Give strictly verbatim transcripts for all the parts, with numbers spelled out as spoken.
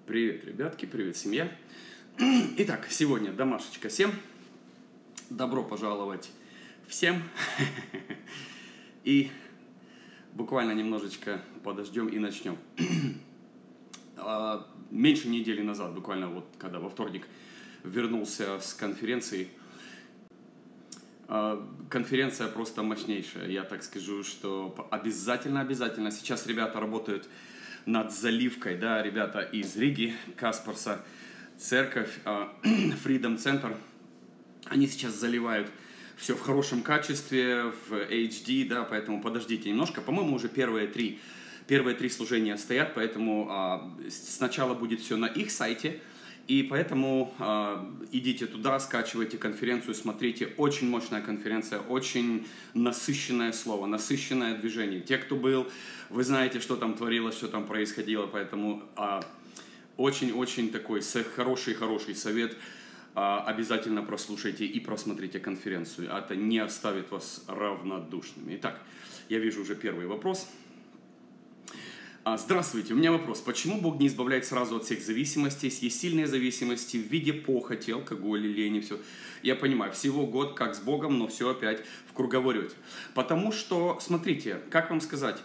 Привет, ребятки, привет, семья. Итак, сегодня домашечка семь. Добро пожаловать всем. И буквально немножечко подождем и начнем. Меньше недели назад, буквально вот когда во вторник вернулся с конференции. Конференция просто мощнейшая. Я так скажу, что обязательно-обязательно. Сейчас ребята работают над заливкой, да, ребята из Риги, Каспарса, церковь, Freedom Center. Они сейчас заливают все в хорошем качестве, в эйч ди, да, поэтому подождите немножко. По-моему, уже первые три, первые три служения стоят, поэтому а, сначала будет все на их сайте. И поэтому э, идите туда, скачивайте конференцию, смотрите. Очень мощная конференция, очень насыщенное слово, насыщенное движение. Те, кто был, вы знаете, что там творилось, что там происходило. Поэтому очень-очень э, такой хороший-хороший совет. Э, обязательно прослушайте и просмотрите конференцию. Это не оставит вас равнодушными. Итак, я вижу уже первый вопрос. Здравствуйте, у меня вопрос. Почему Бог не избавляет сразу от всех зависимостей? Есть сильные зависимости в виде похоти, алкоголя, лени, все. Я понимаю, всего год как с Богом, но все опять в круговорете. Потому что, смотрите, как вам сказать,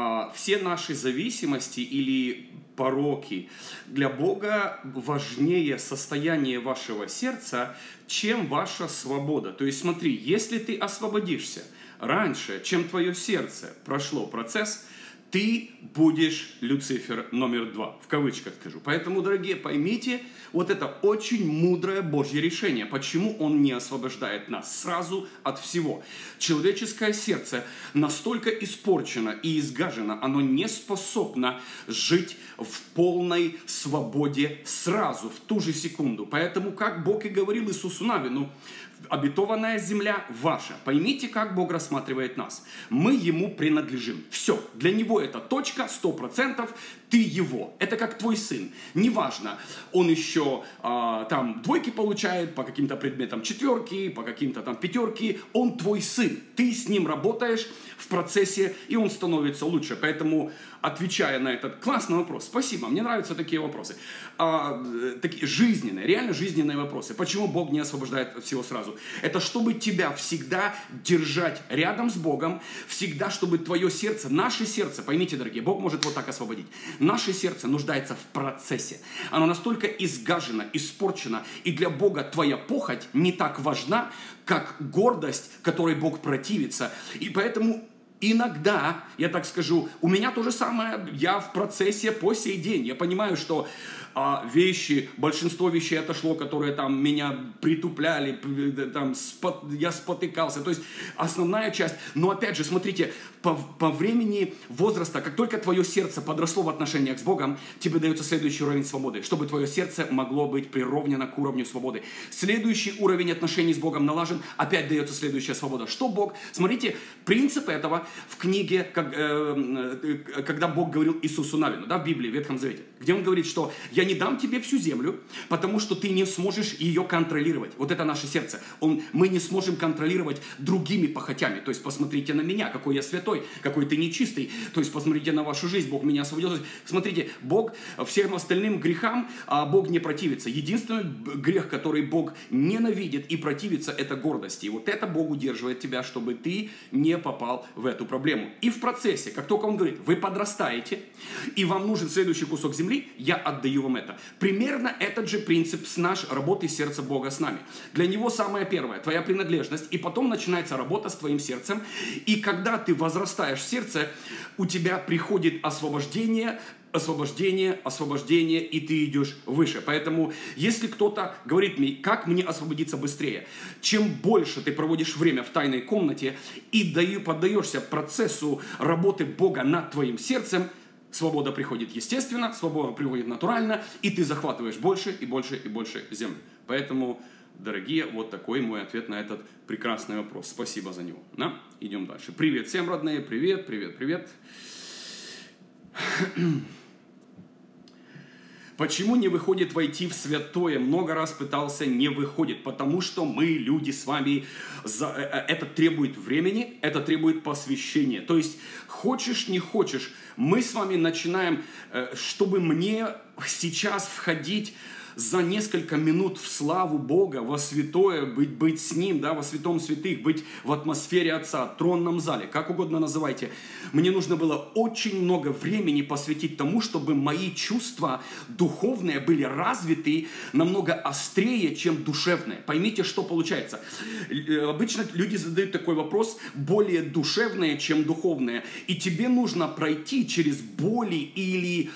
все наши зависимости или пороки для Бога важнее состояние вашего сердца, чем ваша свобода. То есть смотри, если ты освободишься раньше, чем твое сердце прошло процесс, ты будешь Люцифер номер два, в кавычках скажу. Поэтому, дорогие, поймите, вот это очень мудрое Божье решение. Почему Он не освобождает нас сразу от всего? Человеческое сердце настолько испорчено и изгажено, оно не способно жить в полной свободе сразу, в ту же секунду. Поэтому, как Бог и говорил Иисусу Навину, обетованная земля ваша. Поймите, как Бог рассматривает нас. Мы Ему принадлежим. Все. Для Него это точка, сто процентов. Ты Его. Это как твой сын. Неважно, он еще а, там двойки получает, по каким-то предметам четверки, по каким-то там пятерки. Он твой сын. Ты с ним работаешь в процессе, и он становится лучше. Поэтому, отвечая на этот классный вопрос, спасибо, мне нравятся такие вопросы. А, такие жизненные, реально жизненные вопросы. Почему Бог не освобождает от всего сразу? Это чтобы тебя всегда держать рядом с Богом, всегда, чтобы твое сердце, наше сердце, поймите, дорогие, Бог может вот так освободить. Наше сердце нуждается в процессе. Оно настолько изгажено, испорчено, и для Бога твоя похоть не так важна, как гордость, которой Бог противится. И поэтому иногда, я так скажу, у меня то же самое, я в процессе по сей день. Я понимаю, что а, вещи, большинство вещей отошло, которые там меня притупляли, там, спот, я спотыкался. То есть основная часть. Но опять же, смотрите, по, по времени возраста, как только твое сердце подросло в отношениях с Богом, тебе дается следующий уровень свободы, чтобы твое сердце могло быть прировнено к уровню свободы. Следующий уровень отношений с Богом налажен, опять дается следующая свобода. Что Бог? Смотрите, принцип этого в книге, как, э, когда Бог говорил Иисусу Навину, да, в Библии, в Ветхом Завете, где Он говорит, что «Я не дам тебе всю землю, потому что ты не сможешь ее контролировать». Вот это наше сердце. Он, мы не сможем контролировать другими похотями. То есть посмотрите на меня, какой я святой, какой ты нечистый. То есть посмотрите на вашу жизнь, Бог меня освободил. Смотрите, Бог всем остальным грехам, а Бог не противится. Единственный грех, который Бог ненавидит и противится, это гордость. И вот это Бог удерживает тебя, чтобы ты не попал в эту проблему. И в процессе, как только Он говорит, вы подрастаете, и вам нужен следующий кусок земли, я отдаю вам это. Примерно этот же принцип с нашей работы сердца Бога с нами. Для Него самое первое, твоя принадлежность, и потом начинается работа с твоим сердцем. И когда ты возрастаешь в сердце, у тебя приходит освобождение, освобождение, освобождение, и ты идешь выше. Поэтому, если кто-то говорит мне, как мне освободиться быстрее, чем больше ты проводишь время в тайной комнате и даю, поддаешься процессу работы Бога над твоим сердцем, свобода приходит естественно, свобода приходит натурально, и ты захватываешь больше и больше и больше земли. Поэтому, дорогие, вот такой мой ответ на этот прекрасный вопрос. Спасибо за него. Да? Идем дальше. Привет всем, родные. Привет, привет, привет. Почему не выходит войти в святое? Много раз пытался, не выходит. Потому что мы, люди, с вами, это требует времени, это требует посвящения. То есть, хочешь, не хочешь, мы с вами начинаем, чтобы мне сейчас входить за несколько минут в славу Бога, во святое, быть, быть с Ним, да, во святом святых, быть в атмосфере Отца, тронном зале, как угодно называйте. Мне нужно было очень много времени посвятить тому, чтобы мои чувства духовные были развиты намного острее, чем душевные. Поймите, что получается. Обычно люди задают такой вопрос: более душевные, чем духовные. И тебе нужно пройти через боли или...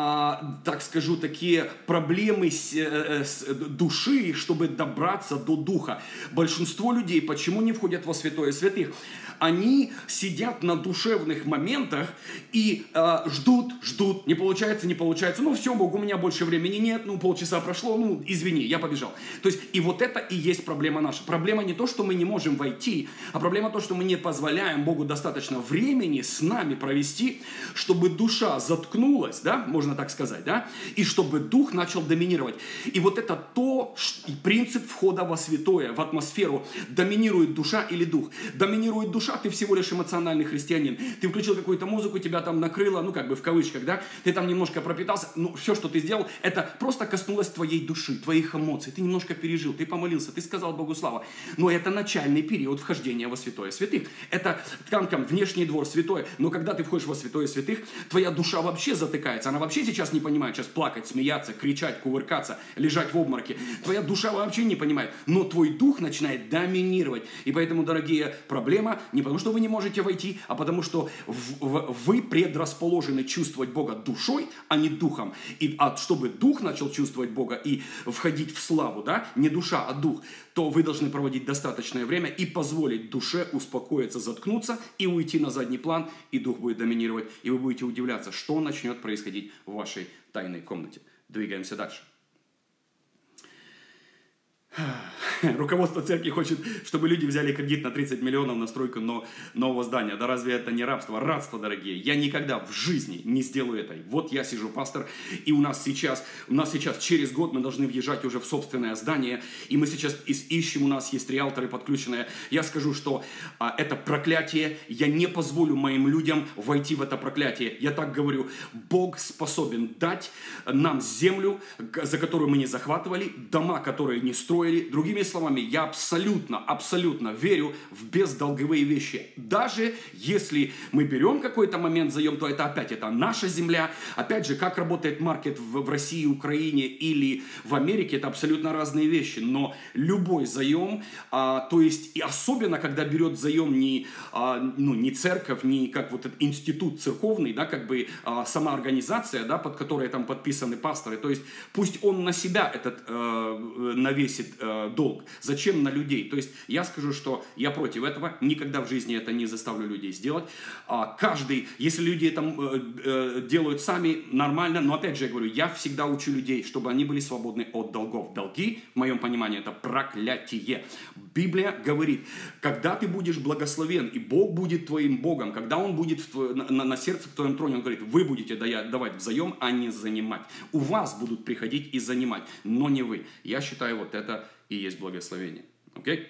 А, так скажу, такие проблемы с, э, с души, чтобы добраться до духа. Большинство людей почему не входят во святое святых? Они сидят на душевных моментах и э, ждут, ждут, не получается, не получается. Ну все, Бог, у меня больше времени нет, ну полчаса прошло, ну извини, я побежал. То есть и вот это и есть проблема наша. Проблема не то, что мы не можем войти, а проблема то, что мы не позволяем Богу достаточно времени с нами провести, чтобы душа заткнулась, да, можно так сказать, да, и чтобы дух начал доминировать. И вот это то, принцип входа во святое, в атмосферу. Доминирует душа или дух? Доминирует душа, ты всего лишь эмоциональный христианин. Ты включил какую-то музыку, тебя там накрыло, ну как бы в кавычках, да, ты там немножко пропитался, ну все, что ты сделал, это просто коснулось твоей души, твоих эмоций, ты немножко пережил, ты помолился, ты сказал Богу слава. Но это начальный период вхождения во святое святых. Это там, там внешний двор святое, но когда ты входишь во святое святых, твоя душа вообще затыкается, она вообще сейчас не понимает, сейчас плакать, смеяться, кричать, кувыркаться, лежать в обмороке. Твоя душа вообще не понимает, но твой дух начинает доминировать. И поэтому, дорогие, проблема не потому, что вы не можете войти, а потому, что вы предрасположены чувствовать Бога душой, а не духом. И а чтобы дух начал чувствовать Бога и входить в славу, да, не душа, а дух, то вы должны проводить достаточное время и позволить душе успокоиться, заткнуться и уйти на задний план, и дух будет доминировать, и вы будете удивляться, что начнет происходить в вашей тайной комнате. Двигаемся дальше. Руководство церкви хочет, чтобы люди взяли кредит на тридцать миллионов на стройку нового здания. Да разве это не рабство? Рабство, дорогие. Я никогда в жизни не сделаю это. Вот я сижу, пастор, и у нас сейчас, у нас сейчас через год мы должны въезжать уже в собственное здание, и мы сейчас ищем, у нас есть риэлторы подключенные. Я скажу, что а, это проклятие. Я не позволю моим людям войти в это проклятие. Я так говорю, Бог способен дать нам землю, за которую мы не захватывали, дома, которые не строили. Другими словами, я абсолютно, абсолютно верю в бездолговые вещи. Даже если мы берем какой-то момент заем, то это опять это наша земля. Опять же, как работает маркет в, в России, Украине или в Америке, это абсолютно разные вещи. Но любой заем, а, то есть и особенно, когда берет заем не, а, ну, не церковь, не как вот этот институт церковный, да, как бы а, сама организация, да, под которой там подписаны пасторы, то есть пусть он на себя этот э, навесит э, долг. Зачем на людей? То есть я скажу, что я против этого, никогда в жизни это не заставлю людей сделать. А, каждый, если люди это э, э, делают сами, нормально, но опять же я говорю, я всегда учу людей, чтобы они были свободны от долгов. Долги, в моем понимании, это проклятие. Библия говорит, когда ты будешь благословен, и Бог будет твоим Богом, когда Он будет в твой, на, на сердце в твоем троне, Он говорит, вы будете давать взаем, а не занимать. У вас будут приходить и занимать, но не вы. Я считаю, вот это и есть благословение. Окей?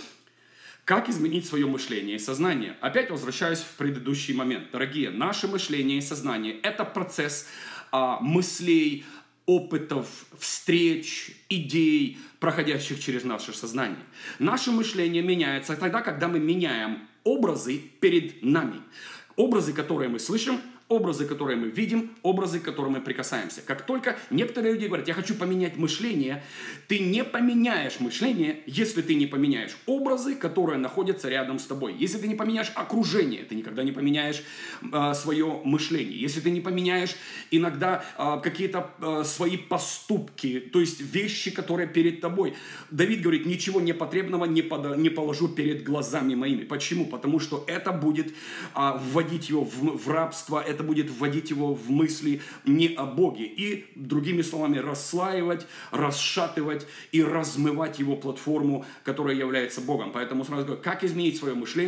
Как изменить свое мышление и сознание? Опять возвращаюсь в предыдущий момент. Дорогие, наше мышление и сознание – это процесс а, мыслей, опытов, встреч, идей, проходящих через наше сознание. Наше мышление меняется тогда, когда мы меняем образы перед нами. Образы, которые мы слышим, образы, которые мы видим, образы, к которым мы прикасаемся. Как только некоторые люди говорят, я хочу поменять мышление, ты не поменяешь мышление, если ты не поменяешь образы, которые находятся рядом с тобой. Если ты не поменяешь окружение, ты никогда не поменяешь э, свое мышление. Если ты не поменяешь иногда э, какие-то э, свои поступки, то есть вещи, которые перед тобой. Давид говорит, ничего непотребного не, под, не положу перед глазами моими. Почему? Потому что это будет э, вводить его в, в рабство, это будет вводить его в мысли не о Боге. И, другими словами, расслаивать, расшатывать и размывать его платформу, которая является Богом. Поэтому сразу говорю, как изменить свое мышление?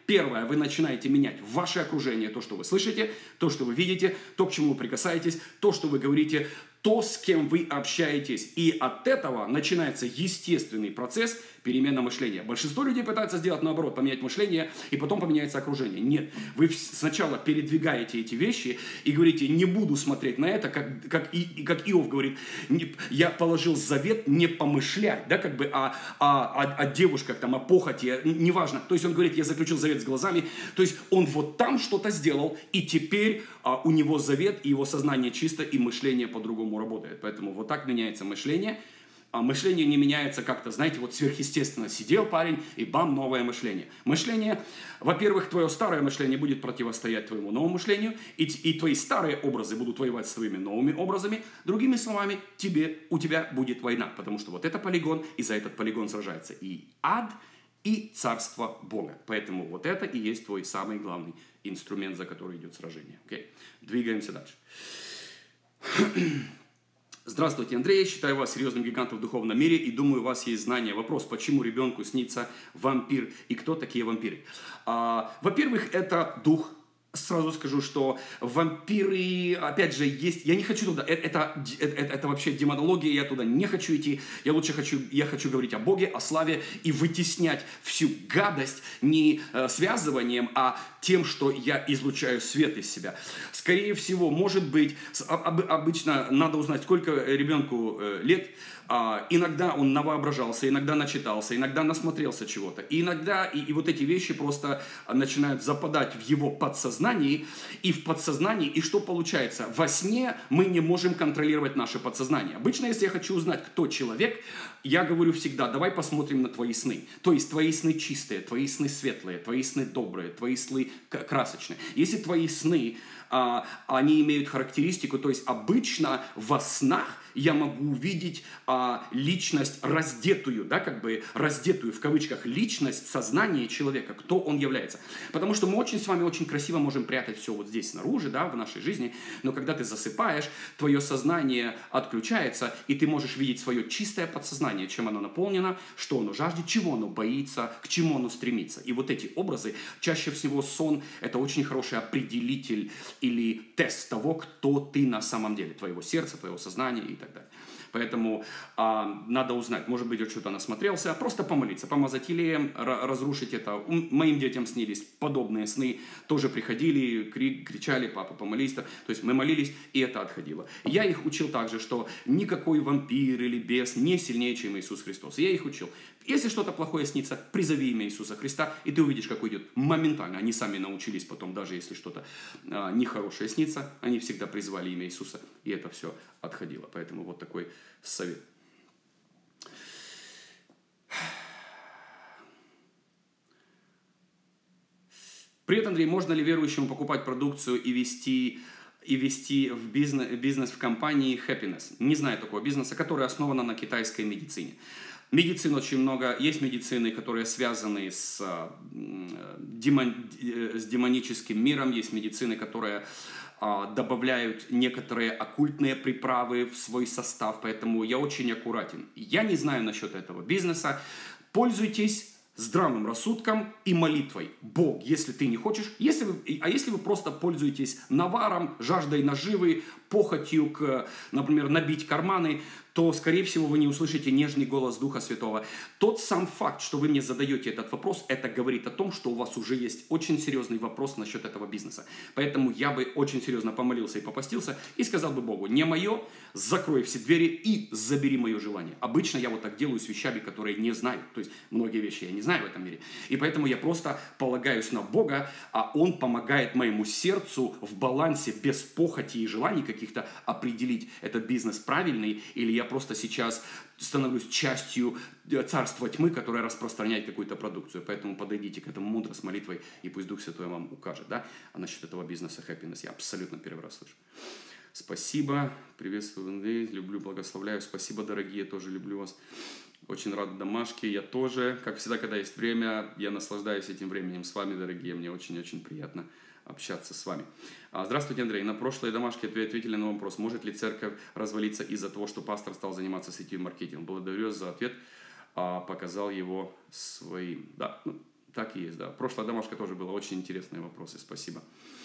Первое, вы начинаете менять ваше окружение, то, что вы слышите, то, что вы видите, то, к чему вы прикасаетесь, то, что вы говорите, то, с кем вы общаетесь. И от этого начинается естественный процесс перемены мышления. Большинство людей пытаются сделать наоборот, поменять мышление, и потом поменяется окружение. Нет, вы сначала передвигаете эти вещи и говорите, не буду смотреть на это, как, как, и, как Иов говорит, не, я положил завет не помышлять, да, как бы о, о, о, о девушках, там, о похоти, неважно. То есть он говорит, я заключил завет с глазами, то есть он вот там что-то сделал, и теперь а, у него завет, и его сознание чисто, и мышление по-другому работает. Поэтому вот так меняется мышление. А мышление не меняется как-то, знаете, вот сверхъестественно. Сидел парень, и бам, новое мышление. Мышление, во-первых, твое старое мышление будет противостоять твоему новому мышлению, и, и твои старые образы будут воевать с твоими новыми образами. Другими словами, тебе, у тебя будет война, потому что вот это полигон, и за этот полигон сражается и ад, и царство Бога. Поэтому вот это и есть твой самый главный инструмент, за который идет сражение. Okay? Двигаемся дальше. Здравствуйте, Андрей. Считаю вас серьезным гигантом в духовном мире и думаю, у вас есть знания. Вопрос, почему ребенку снится вампир и кто такие вампиры? А, во-первых, это дух. Сразу скажу, что вампиры, опять же, есть... Я не хочу туда... Это, это, это, это вообще демонология, я туда не хочу идти. Я лучше хочу... Я хочу говорить о Боге, о славе и вытеснять всю гадость не э, связыванием, а тем, что я излучаю свет из себя. Скорее всего, может быть... Об, обычно надо узнать, сколько ребенку э, лет. А, иногда он навоображался, иногда начитался, иногда насмотрелся чего-то. И иногда и, и вот эти вещи просто начинают западать в его подсознании. И в подсознании, и что получается? Во сне мы не можем контролировать наше подсознание. Обычно, если я хочу узнать, кто человек, я говорю всегда, давай посмотрим на твои сны. То есть твои сны чистые, твои сны светлые, твои сны добрые, твои сны красочные. Если твои сны, а, они имеют характеристику, то есть обычно во снах я могу увидеть а, личность раздетую, да, как бы раздетую в кавычках личность, сознание человека, кто он является. Потому что мы очень с вами очень красиво можем прятать все вот здесь снаружи, да, в нашей жизни, но когда ты засыпаешь, твое сознание отключается, и ты можешь видеть свое чистое подсознание, чем оно наполнено, что оно жаждет, чего оно боится, к чему оно стремится. И вот эти образы, чаще всего сон – это очень хороший определитель или тест того, кто ты на самом деле, твоего сердца, твоего сознания и так далее. Поэтому а, надо узнать, может быть, я что-то насмотрелся, просто помолиться, помазать илеем, разрушить это. Моим детям снились подобные сны, тоже приходили, кри кричали, папа, помолись. То есть мы молились, и это отходило. Я их учил также, что никакой вампир или бес не сильнее, чем Иисус Христос. Я их учил. Если что-то плохое снится, призови имя Иисуса Христа, и ты увидишь, как уйдет моментально. Они сами научились потом, даже если что-то а, нехорошее снится, они всегда призвали имя Иисуса, и это все отходило. Поэтому вот такой совет. Привет, Андрей. Можно ли верующему покупать продукцию и вести, и вести в бизнес, бизнес в компании Happiness? Не знаю такого бизнеса, который основан на китайской медицине. Медицин очень много. Есть медицины, которые связаны с, демон, с демоническим миром. Есть медицины, которые добавляют некоторые оккультные приправы в свой состав. Поэтому я очень аккуратен. Я не знаю насчет этого бизнеса. Пользуйтесь здравым рассудком и молитвой. Бог, если ты не хочешь, если вы, а если вы просто пользуетесь наваром, жаждой наживы, похотью, к, например, набить карманы, то, скорее всего, вы не услышите нежный голос Духа Святого. Тот сам факт, что вы мне задаете этот вопрос, это говорит о том, что у вас уже есть очень серьезный вопрос насчет этого бизнеса. Поэтому я бы очень серьезно помолился и попастился и сказал бы Богу, не мое, закрой все двери и забери мое желание. Обычно я вот так делаю с вещами, которые не знаю. То есть многие вещи я не знаю в этом мире. И поэтому я просто полагаюсь на Бога, а Он помогает моему сердцу в балансе без похоти и желаний каких-то определить, этот бизнес правильный или я просто сейчас становлюсь частью царства тьмы, которое распространяет какую-то продукцию. Поэтому подойдите к этому мудро с молитвой, и пусть Дух Святой вам укажет. Да? А насчет этого бизнеса Happiness я абсолютно первый раз слышу. Спасибо. Приветствую, Андрей. Люблю, благословляю. Спасибо, дорогие. Тоже люблю вас. Очень рад домашке. Я тоже. Как всегда, когда есть время, я наслаждаюсь этим временем с вами, дорогие. Мне очень-очень приятно общаться с вами. Здравствуйте, Андрей. На прошлой домашке вы ответили на вопрос, может ли церковь развалиться из-за того, что пастор стал заниматься сетевым маркетингом. Благодарю за ответ, показал его своим. Да, ну, Так и есть, да. Прошлая домашка тоже была, очень интересные вопросы, спасибо.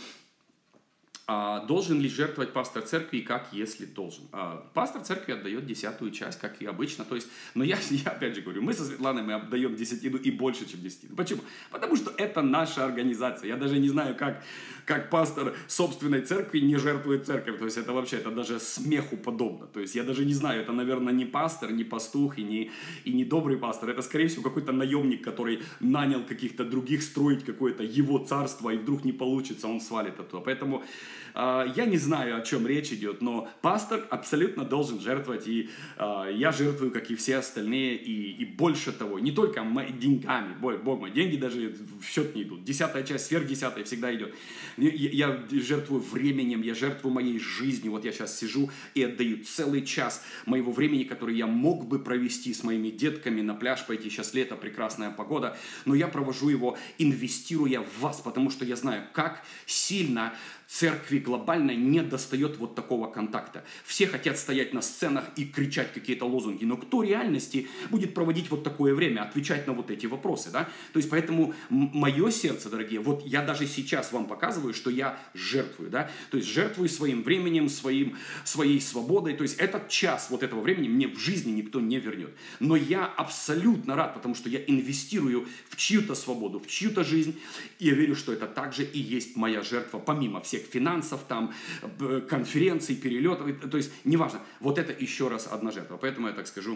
А, должен ли жертвовать пастор церкви и как, если должен? А, пастор церкви отдает десятую часть, как и обычно. То есть, но я, я опять же говорю, мы со Светланой мы отдаем десятину и больше, чем десятину. Почему? Потому что это наша организация. Я даже не знаю, как, как пастор собственной церкви не жертвует церковь. То есть это вообще, это даже смеху подобно. То есть я даже не знаю, это, наверное, не пастор, не пастух и не, и не добрый пастор. Это, скорее всего, какой-то наемник, который нанял каких-то других строить какое-то его царство, и вдруг не получится, он свалит оттуда. Поэтому я не знаю, о чем речь идет, но пастор абсолютно должен жертвовать, и э, я жертвую, как и все остальные, и, и больше того, не только деньгами, Бог мой, деньги даже в счет не идут, десятая часть, сверхдесятая всегда идет. Я, я жертвую временем, я жертвую моей жизнью, вот я сейчас сижу и отдаю целый час моего времени, который я мог бы провести с моими детками на пляж, пойти, сейчас лето, прекрасная погода, но я провожу его, инвестируя в вас, потому что я знаю, как сильно церкви глобальной не достает вот такого контакта. Все хотят стоять на сценах и кричать какие-то лозунги, но кто в реальности будет проводить вот такое время, отвечать на вот эти вопросы, да? То есть поэтому мое сердце, дорогие, вот я даже сейчас вам показываю, что я жертвую, да? То есть жертвую своим временем, своим, своей свободой, то есть этот час вот этого времени мне в жизни никто не вернет. Но я абсолютно рад, потому что я инвестирую в чью-то свободу, в чью-то жизнь, и я верю, что это также и есть моя жертва, помимо всех финансов, там, конференций, перелетов, то есть, неважно, вот это еще раз одна жертва. Поэтому я так скажу,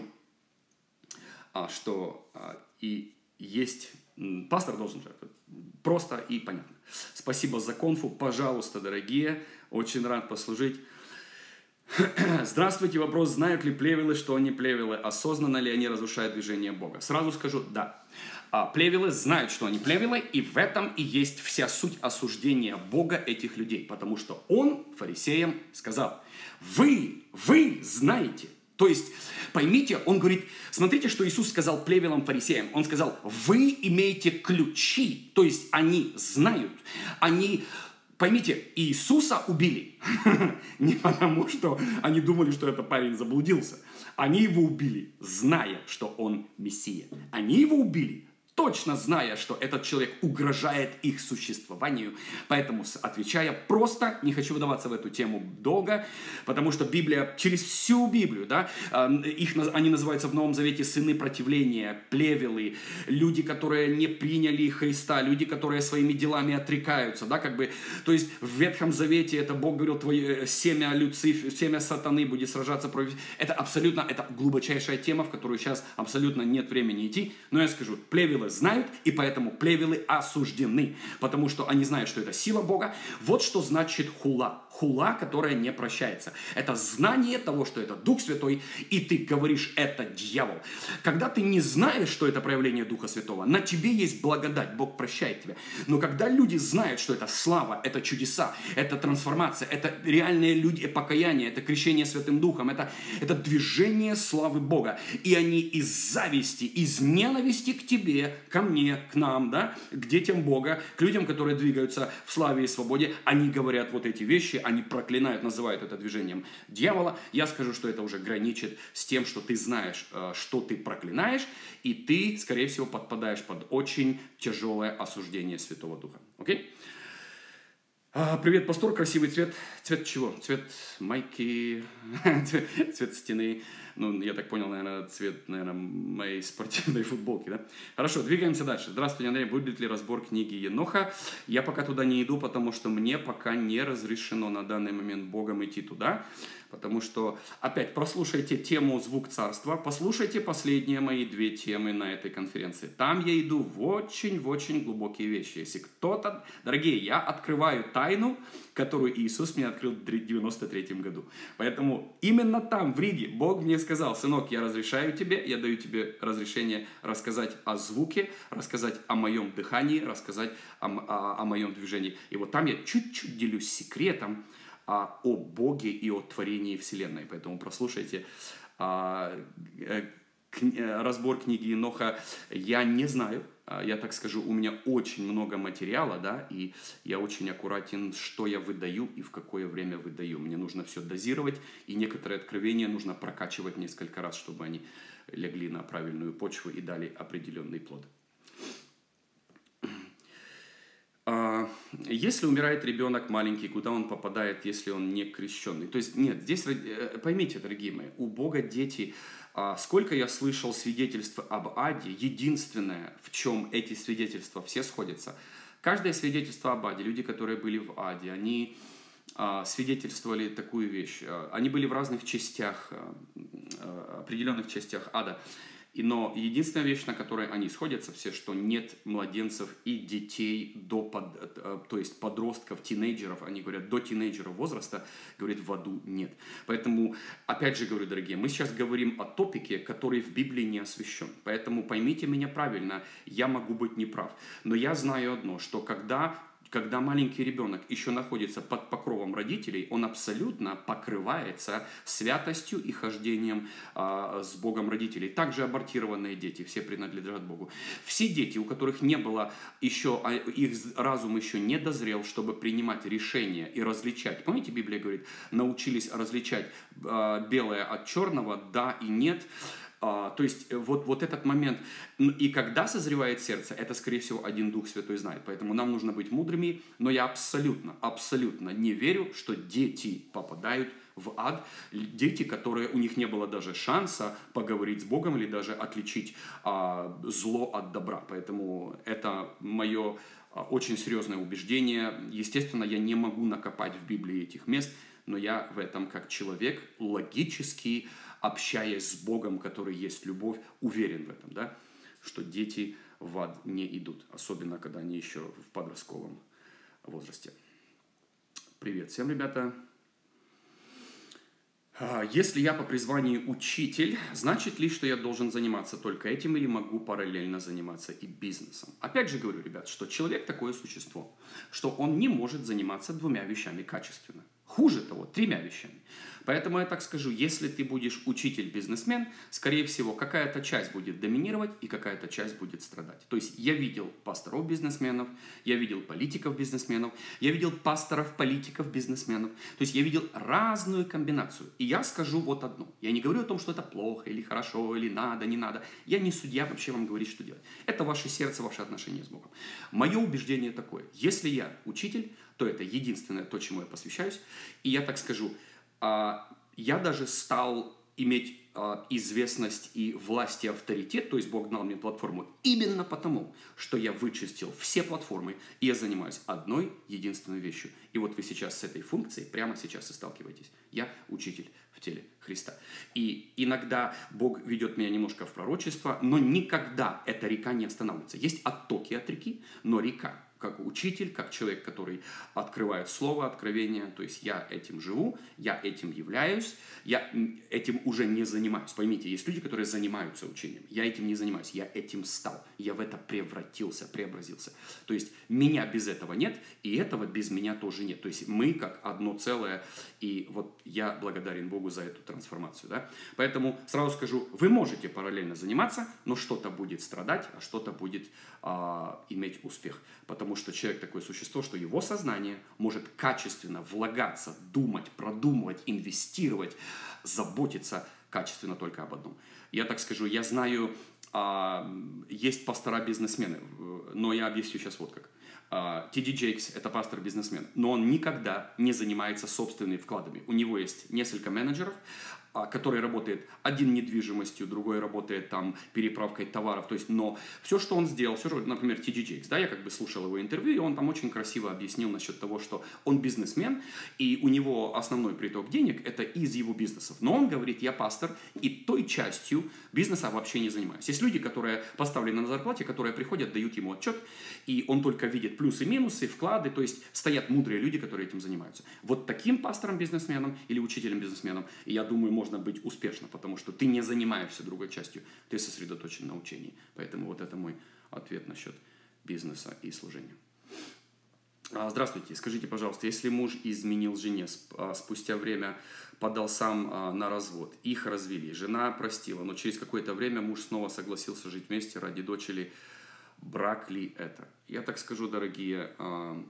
что и есть, пастор должен жертвовать. Просто и понятно. Спасибо за конфу, пожалуйста, дорогие, очень рад послужить. Здравствуйте, вопрос, знают ли плевелы, что они плевелы, осознанно ли они разрушают движение Бога? Сразу скажу, да. А плевелы знают, что они плевелы, и в этом и есть вся суть осуждения Бога этих людей, потому что Он фарисеям сказал, вы, вы знаете. То есть, поймите, Он говорит, смотрите, что Иисус сказал плевелам фарисеям. Он сказал, вы имеете ключи, то есть они знают, они... Поймите, Иисуса убили не потому, что они думали, что этот парень заблудился. Они его убили, зная, что он Мессия. Они его убили, точно зная, что этот человек угрожает их существованию. Поэтому, отвечая просто, не хочу выдаваться в эту тему долго, потому что Библия, через всю Библию, да, их, они называются в Новом Завете сыны противления, плевелы, люди, которые не приняли Христа, люди, которые своими делами отрекаются, да, как бы, то есть в Ветхом Завете это Бог говорил, твое семя Люцифера, семя сатаны будет сражаться против, это абсолютно, это глубочайшая тема, в которую сейчас абсолютно нет времени идти, но я скажу, плевелы знают, и поэтому плевелы осуждены, потому что они знают, что это сила Бога. Вот что значит хула. Хула, которая не прощается. Это знание того, что это Дух Святой, и ты говоришь, это дьявол. Когда ты не знаешь, что это проявление Духа Святого, на тебе есть благодать, Бог прощает тебя. Но когда люди знают, что это слава, это чудеса, это трансформация, это реальные люди, покаяние, это крещение Святым Духом, это, это движение славы Бога, и они из зависти, из ненависти к тебе, ко мне, к нам, да, к детям Бога, к людям, которые двигаются в славе и свободе, они говорят вот эти вещи, они проклинают, называют это движением дьявола. Я скажу, что это уже граничит с тем, что ты знаешь, что ты проклинаешь, и ты, скорее всего, подпадаешь под очень тяжелое осуждение Святого Духа. Окей? Привет, пастор, красивый цвет. Цвет чего? Цвет майки, цвет, цвет стены. Ну, я так понял, наверное, цвет, наверное, моей спортивной футболки, да? Хорошо, двигаемся дальше. Здравствуйте, Андрей. Будет ли разбор книги Еноха? Я пока туда не иду, потому что мне пока не разрешено на данный момент Богом идти туда. Потому что, опять, прослушайте тему «Звук царства», послушайте последние мои две темы на этой конференции. Там я иду в очень-в очень глубокие вещи. Если кто-то... Дорогие, я открываю тайну, которую Иисус мне открыл в девяносто третьем году. Поэтому именно там, в Риге, Бог мне сказал, сынок, я разрешаю тебе, я даю тебе разрешение рассказать о звуке, рассказать о моем дыхании, рассказать о, о, о моем движении. И вот там я чуть-чуть делюсь секретом, о Боге и о творении Вселенной. Поэтому прослушайте а, к, разбор книги Еноха. Я не знаю, я так скажу, у меня очень много материала, да, и я очень аккуратен, что я выдаю и в какое время выдаю. Мне нужно все дозировать, и некоторые откровения нужно прокачивать несколько раз, чтобы они легли на правильную почву и дали определенный плод. Если умирает ребенок маленький, куда он попадает, если он не крещенный? То есть, нет, здесь, э, поймите, дорогие мои, у Бога дети, а, сколько я слышал свидетельств об аде, единственное, в чем эти свидетельства все сходятся, каждое свидетельство об аде, люди, которые были в аде, они а, свидетельствовали такую вещь, а, они были в разных частях, а, а, определенных частях ада, И, но единственная вещь, на которой они сходятся все, что нет младенцев и детей, до под, то есть подростков, тинейджеров, они говорят, до тинейджеров возраста, говорит, в аду нет. Поэтому, опять же говорю, дорогие, мы сейчас говорим о топике, который в Библии не освящен. Поэтому поймите меня правильно, я могу быть неправ. Но я знаю одно, что когда... Когда маленький ребенок еще находится под покровом родителей, он абсолютно покрывается святостью и хождением а, с Богом родителей. Также абортированные дети, все принадлежат Богу. Все дети, у которых не было еще, а их разум еще не дозрел, чтобы принимать решения и различать. Помните, Библия говорит, научились различать а, белое от черного, да и нет. Uh, то есть вот, вот этот момент, и когда созревает сердце, это, скорее всего, один Дух Святой знает. Поэтому нам нужно быть мудрыми, но я абсолютно, абсолютно не верю, что дети попадают в ад. Дети, которые у них не было даже шанса поговорить с Богом или даже отличить а, зло от добра. Поэтому это мое а, очень серьезное убеждение. Естественно, я не могу накопать в Библии этих мест, но я в этом как человек логически, общаясь с Богом, который есть любовь, уверен в этом, да, что дети в ад не идут, особенно когда они еще в подростковом возрасте. Привет всем, ребята. Если я по призванию учитель, значит ли, что я должен заниматься только этим или могу параллельно заниматься и бизнесом? Опять же говорю, ребят, что человек такое существо, что он не может заниматься двумя вещами качественно. Хуже того, тремя вещами. Поэтому я так скажу, если ты будешь учитель-бизнесмен, скорее всего, какая-то часть будет доминировать и какая-то часть будет страдать. То есть я видел пасторов-бизнесменов, я видел политиков-бизнесменов, я видел пасторов-политиков-бизнесменов. То есть я видел разную комбинацию. И я скажу вот одно. Я не говорю о том, что это плохо или хорошо, или надо, не надо. Я не судья вообще вам говорить, что делать. Это ваше сердце, ваше отношение с Богом. Мое убеждение такое. Если я учитель, то это единственное то, чему я посвящаюсь. И я так скажу, я даже стал иметь известность и власть и авторитет, то есть Бог дал мне платформу именно потому, что я вычистил все платформы, и я занимаюсь одной единственной вещью. И вот вы сейчас с этой функцией, прямо сейчас и сталкиваетесь. Я учитель в теле Христа. И иногда Бог ведет меня немножко в пророчество, но никогда эта река не останавливается. Есть оттоки от реки, но река, как учитель, как человек, который открывает слово, откровение, то есть я этим живу, я этим являюсь, я этим уже не занимаюсь. Поймите, есть люди, которые занимаются учением, я этим не занимаюсь, я этим стал, я в это превратился, преобразился. То есть меня без этого нет, и этого без меня тоже нет. То есть мы как одно целое, и вот я благодарен Богу за эту трансформацию. Да? Поэтому сразу скажу, вы можете параллельно заниматься, но что-то будет страдать, а что-то будет а, иметь успех. Потому что человек такое существо, что его сознание может качественно влагаться, думать, продумывать, инвестировать, заботиться качественно только об одном. Я так скажу, я знаю, а, есть пастора-бизнесмены, но я объясню сейчас вот как. Ти Ди Джейкс – это пастор-бизнесмен, но он никогда не занимается собственными вкладами. У него есть несколько менеджеров, который работает один недвижимостью, другой работает там переправкой товаров. То есть, но все, что он сделал, все, например, Ти Ди Джейкс, да, я как бы слушал его интервью, и он там очень красиво объяснил насчет того, что он бизнесмен, и у него основной приток денег – это из его бизнесов. Но он говорит, я пастор, и той частью бизнеса вообще не занимаюсь. Есть люди, которые поставлены на зарплате, которые приходят, дают ему отчет, и он только видит плюсы и минусы, вклады, то есть стоят мудрые люди, которые этим занимаются. Вот таким пастором-бизнесменом или учителем-бизнесменом, я думаю, можно быть успешно, потому что ты не занимаешься другой частью, ты сосредоточен на учении. Поэтому вот это мой ответ насчет бизнеса и служения. Здравствуйте, скажите, пожалуйста, если муж изменил жене, спустя время подал сам на развод, их развели, жена простила, но через какое-то время муж снова согласился жить вместе ради дочери, брак ли это? Я так скажу, дорогие,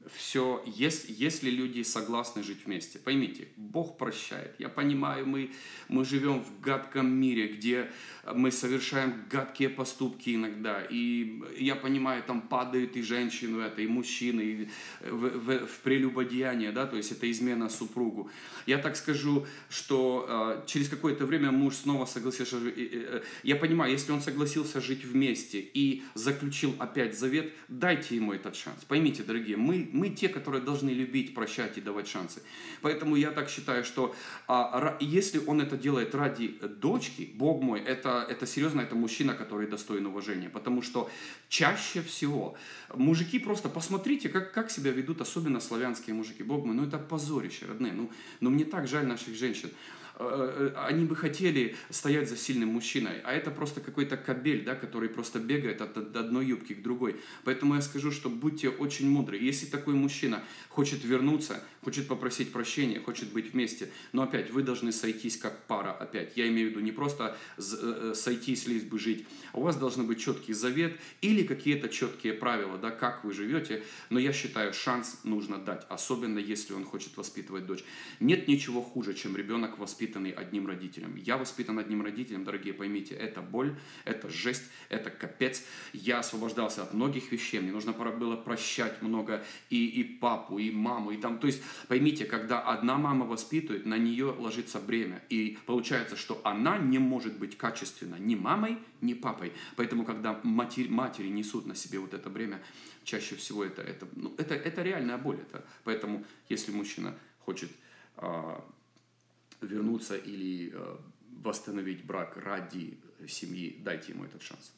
все, если, если люди согласны жить вместе, поймите, Бог прощает. Я понимаю, мы, мы живем в гадком мире, где мы совершаем гадкие поступки иногда. И я понимаю, там падают и женщины, это, и мужчины, и в, в, в прелюбодеяние, да, то есть это измена супругу. Я так скажу, что э, через какое-то время муж снова согласился жить. Э, э, я понимаю, если он согласился жить вместе и заключил опять завет, дайте ему этот шанс. Поймите, дорогие, мы, мы те, которые должны любить, прощать и давать шансы. Поэтому я так считаю, что а, если он это делает ради дочки, Бог мой, это, это серьезно, это мужчина, который достоин уважения. Потому что чаще всего мужики просто, посмотрите, как, как себя ведут, особенно славянские мужики. Бог мой, ну это позорище, родные. Ну, ну мне так жаль наших женщин. Они бы хотели стоять за сильным мужчиной, а это просто какой-то кобель, да, который просто бегает от одной юбки к другой. Поэтому я скажу, что будьте очень мудры. Если такой мужчина хочет вернуться, хочет попросить прощения, хочет быть вместе, но опять вы должны сойтись как пара опять. Я имею в виду не просто сойтись, лишь бы жить, а у вас должен быть четкий завет или какие-то четкие правила, да, как вы живете. Но я считаю, шанс нужно дать, особенно если он хочет воспитывать дочь. Нет ничего хуже, чем ребенок воспитывает одним родителем. Я воспитан одним родителем, дорогие, поймите, это боль, это жесть, это капец. Я освобождался от многих вещей, мне нужно было прощать много и, и папу, и маму, и там, то есть, поймите, когда одна мама воспитывает, на нее ложится бремя, и получается, что она не может быть качественна ни мамой, ни папой. Поэтому, когда матери, матери несут на себе вот это бремя, чаще всего это, это, ну, это, это реальная боль. Это, поэтому, если мужчина хочет вернуться или э, восстановить брак ради семьи, дайте ему этот шанс.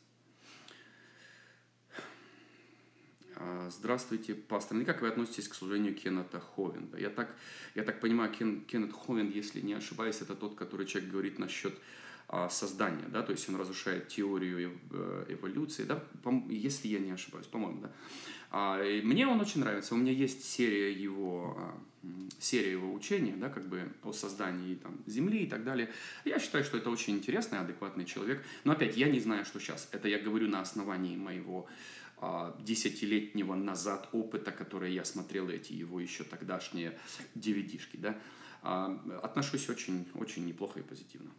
Здравствуйте, пастор. Как вы относитесь к служению Кеннета Ховинда? Я так, я так понимаю, Кен, Кеннет Ховинд, если не ошибаюсь, это тот, который человек говорит насчет а, создания, да, то есть он разрушает теорию эволюции, да, если я не ошибаюсь, по-моему, да. А, мне он очень нравится, у меня есть серия его, серия его учения, да, как бы о создании там, Земли и так далее. Я считаю, что это очень интересный, адекватный человек, но опять, я не знаю, что сейчас, это я говорю на основании моего десятилетнего назад опыта, который я смотрел, эти его еще тогдашние ди ви ди-шки, да, отношусь очень, очень неплохо и позитивно.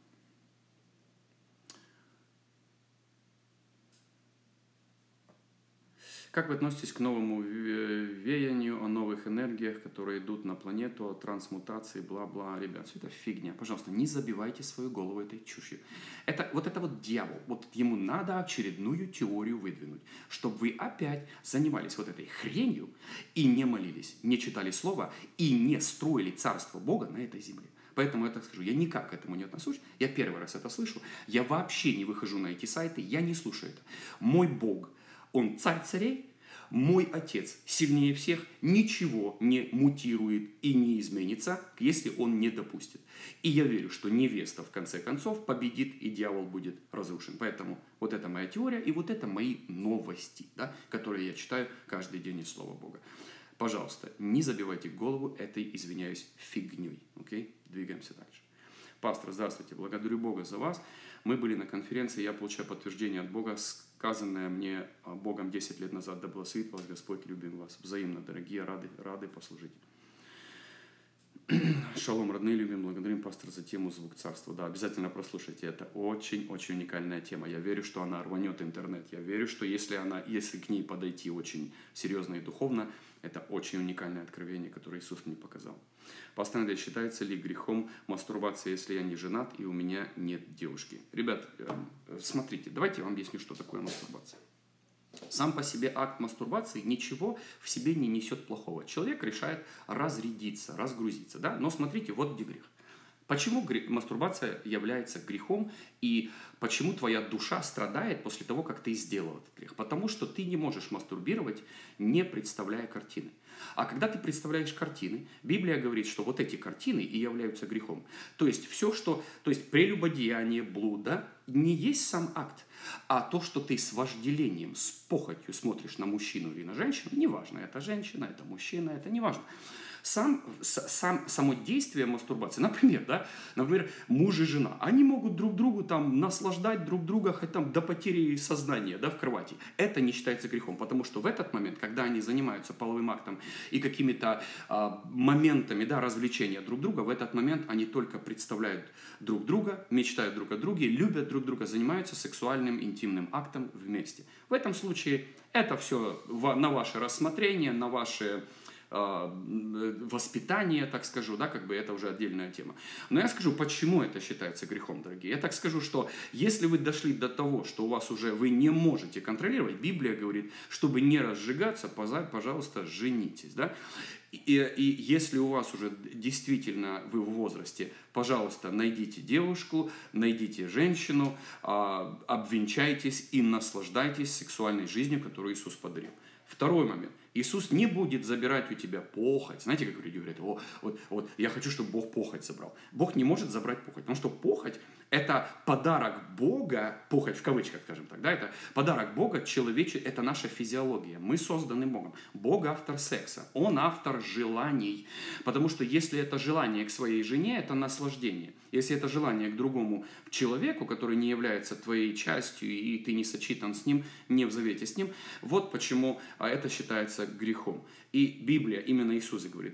Как вы относитесь к новому веянию о новых энергиях, которые идут на планету, о трансмутации, бла-бла, ребят, все это фигня. Пожалуйста, не забивайте свою голову этой чушью. Это, вот это вот дьявол, вот ему надо очередную теорию выдвинуть, чтобы вы опять занимались вот этой хренью и не молились, не читали Слово и не строили Царство Бога на этой земле. Поэтому я так скажу, я никак к этому не отношусь, я первый раз это слышу, я вообще не выхожу на эти сайты, я не слушаю это. Мой Бог, Он царь царей, мой Отец сильнее всех, ничего не мутирует и не изменится, если Он не допустит. И я верю, что невеста в конце концов победит, и дьявол будет разрушен. Поэтому вот это моя теория, и вот это мои новости, да, которые я читаю каждый день из Слова Бога. Пожалуйста, не забивайте голову этой, извиняюсь, фигней. Окей? Двигаемся дальше. Пастор, здравствуйте, благодарю Бога за вас. Мы были на конференции, я получаю подтверждение от Бога, сказанное мне Богом десять лет назад, да благословит вас Господь, любим вас. Взаимно, дорогие, рады, рады послужить. Шалом, родные, любим, благодарим, пастор, за тему «Звук царства». Да, обязательно прослушайте, это очень-очень уникальная тема. Я верю, что она рванет интернет. Я верю, что если, она, если к ней подойти очень серьезно и духовно, это очень уникальное откровение, которое Иисус мне показал. Пастор Андрей, считается ли грехом мастурбация, если я не женат и у меня нет девушки? Ребят, смотрите, давайте я вам объясню, что такое мастурбация. Сам по себе акт мастурбации ничего в себе не несет плохого. Человек решает разрядиться, разгрузиться. Да? Но смотрите, вот где грех. Почему мастурбация является грехом и почему твоя душа страдает после того, как ты сделал этот грех? Потому что ты не можешь мастурбировать, не представляя картины. А когда ты представляешь картины, Библия говорит, что вот эти картины и являются грехом. То есть все, что, то есть прелюбодеяние, блуд, да, не есть сам акт, а то, что ты с вожделением, с похотью смотришь на мужчину или на женщину, неважно, это женщина, это мужчина, это неважно. Сам, с, сам, само действие мастурбации, например, да, например, муж и жена, они могут друг другу там наслаждать друг друга хоть там до потери сознания, да, в кровати. Это не считается грехом, потому что в этот момент, когда они занимаются половым актом и какими-то а, моментами, да, развлечения друг друга, в этот момент они только представляют друг друга, мечтают друг о друге, любят друг друга, занимаются сексуальным интимным актом вместе. В этом случае это все на ваше рассмотрение, на ваше воспитание, так скажу, да, как бы это уже отдельная тема. Но я скажу, почему это считается грехом, дорогие. Я так скажу, что если вы дошли до того, что у вас уже вы не можете контролировать, Библия говорит, чтобы не разжигаться, пожалуйста, женитесь, да. И, и если у вас уже действительно вы в возрасте, пожалуйста, найдите девушку, найдите женщину, обвенчайтесь и наслаждайтесь сексуальной жизнью, которую Иисус подарил. Второй момент. Иисус не будет забирать у тебя похоть. Знаете, как люди говорят, о, вот, вот, я хочу, чтобы Бог похоть забрал. Бог не может забрать похоть, потому что похоть – это подарок Бога, похоть в кавычках, скажем так, да, это подарок Бога человече, это наша физиология. Мы созданы Богом. Бог автор секса, Он автор желаний, потому что если это желание к своей жене, это наслаждение. Если это желание к другому человеку, который не является твоей частью, и ты не сочетан с ним, не в завете с ним, вот почему это считается грехом. И Библия, именно Иисус говорит,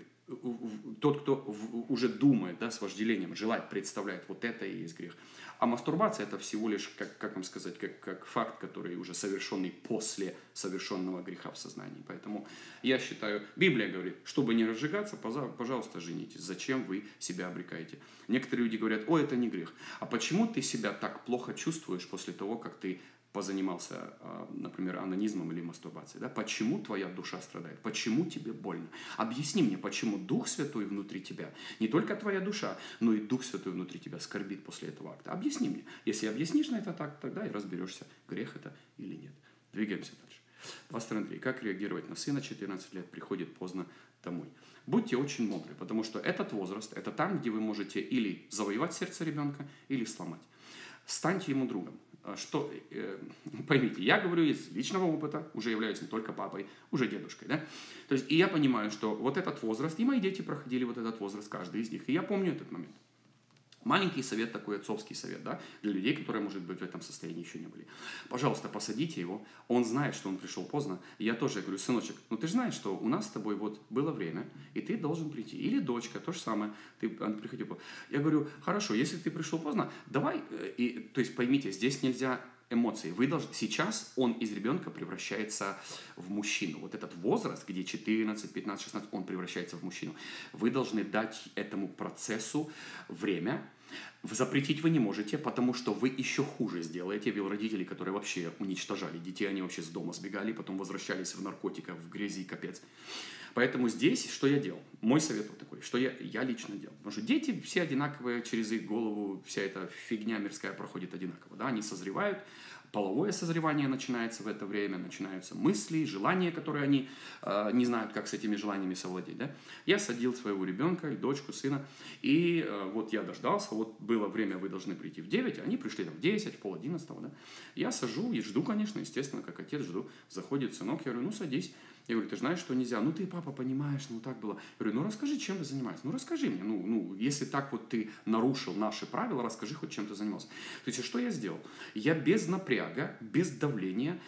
тот, кто уже думает, да, с вожделением, желает, представляет, вот это и есть грех. А мастурбация – это всего лишь, как, как вам сказать, как, как факт, который уже совершенный после совершенного греха в сознании. Поэтому я считаю, Библия говорит, чтобы не разжигаться, пожалуйста, женитесь. Зачем вы себя обрекаете? Некоторые люди говорят, о, это не грех. А почему ты себя так плохо чувствуешь после того, как ты позанимался, например, анонизмом или мастурбацией, да? Почему твоя душа страдает? Почему тебе больно? Объясни мне, почему Дух Святой внутри тебя, не только твоя душа, но и Дух Святой внутри тебя скорбит после этого акта. Объясни мне. Если объяснишь на это так, тогда и разберешься, грех это или нет. Двигаемся дальше. Пастор Андрей, как реагировать на сына четырнадцать лет, приходит поздно домой? Будьте очень мудры, потому что этот возраст, это там, где вы можете или завоевать сердце ребенка, или сломать. Станьте ему другом. Что, э, поймите, я говорю из личного опыта, уже являюсь не только папой, уже дедушкой, да? То есть, и я понимаю, что вот этот возраст, и мои дети проходили вот этот возраст, каждый из них, и я помню этот момент. Маленький совет, такой отцовский совет, да, для людей, которые, может быть, в этом состоянии еще не были. Пожалуйста, посадите его, он знает, что он пришел поздно, и я тоже говорю, сыночек, ну ты же знаешь, что у нас с тобой вот было время, и ты должен прийти. Или дочка, то же самое, ты приходи поздно. Я говорю, хорошо, если ты пришел поздно, давай, и, то есть поймите, здесь нельзя эмоции. Вы должны, сейчас он из ребенка превращается в мужчину. Вот этот возраст, где четырнадцать, пятнадцать, шестнадцать, он превращается в мужчину. Вы должны дать этому процессу время. Запретить вы не можете, потому что вы еще хуже сделаете. Я видел родителей, которые вообще уничтожали детей, они вообще с дома сбегали, потом возвращались в наркотиках, в грязи, капец. Поэтому здесь, что я делал? Мой совет вот такой, что я, я лично делал. Потому что дети все одинаковые, через их голову вся эта фигня мирская проходит одинаково. Да? Они созревают, половое созревание начинается в это время, начинаются мысли, желания, которые они э, не знают, как с этими желаниями совладеть. Да? Я садил своего ребенка, дочку, сына, и э, вот я дождался, вот было время, вы должны прийти в девять, они пришли там в десять, в пол одиннадцатого. Да? Я сажу и жду, конечно, естественно, как отец жду. Заходит сынок, я говорю, ну садись. Я говорю, ты знаешь, что нельзя? Ну, ты, папа, понимаешь, ну, так было. Я говорю, ну, расскажи, чем ты занимаешься. Ну, расскажи мне. Ну, ну, если так вот ты нарушил наши правила, расскажи хоть, чем ты занимался. То есть, что я сделал? Я без напряга, без давления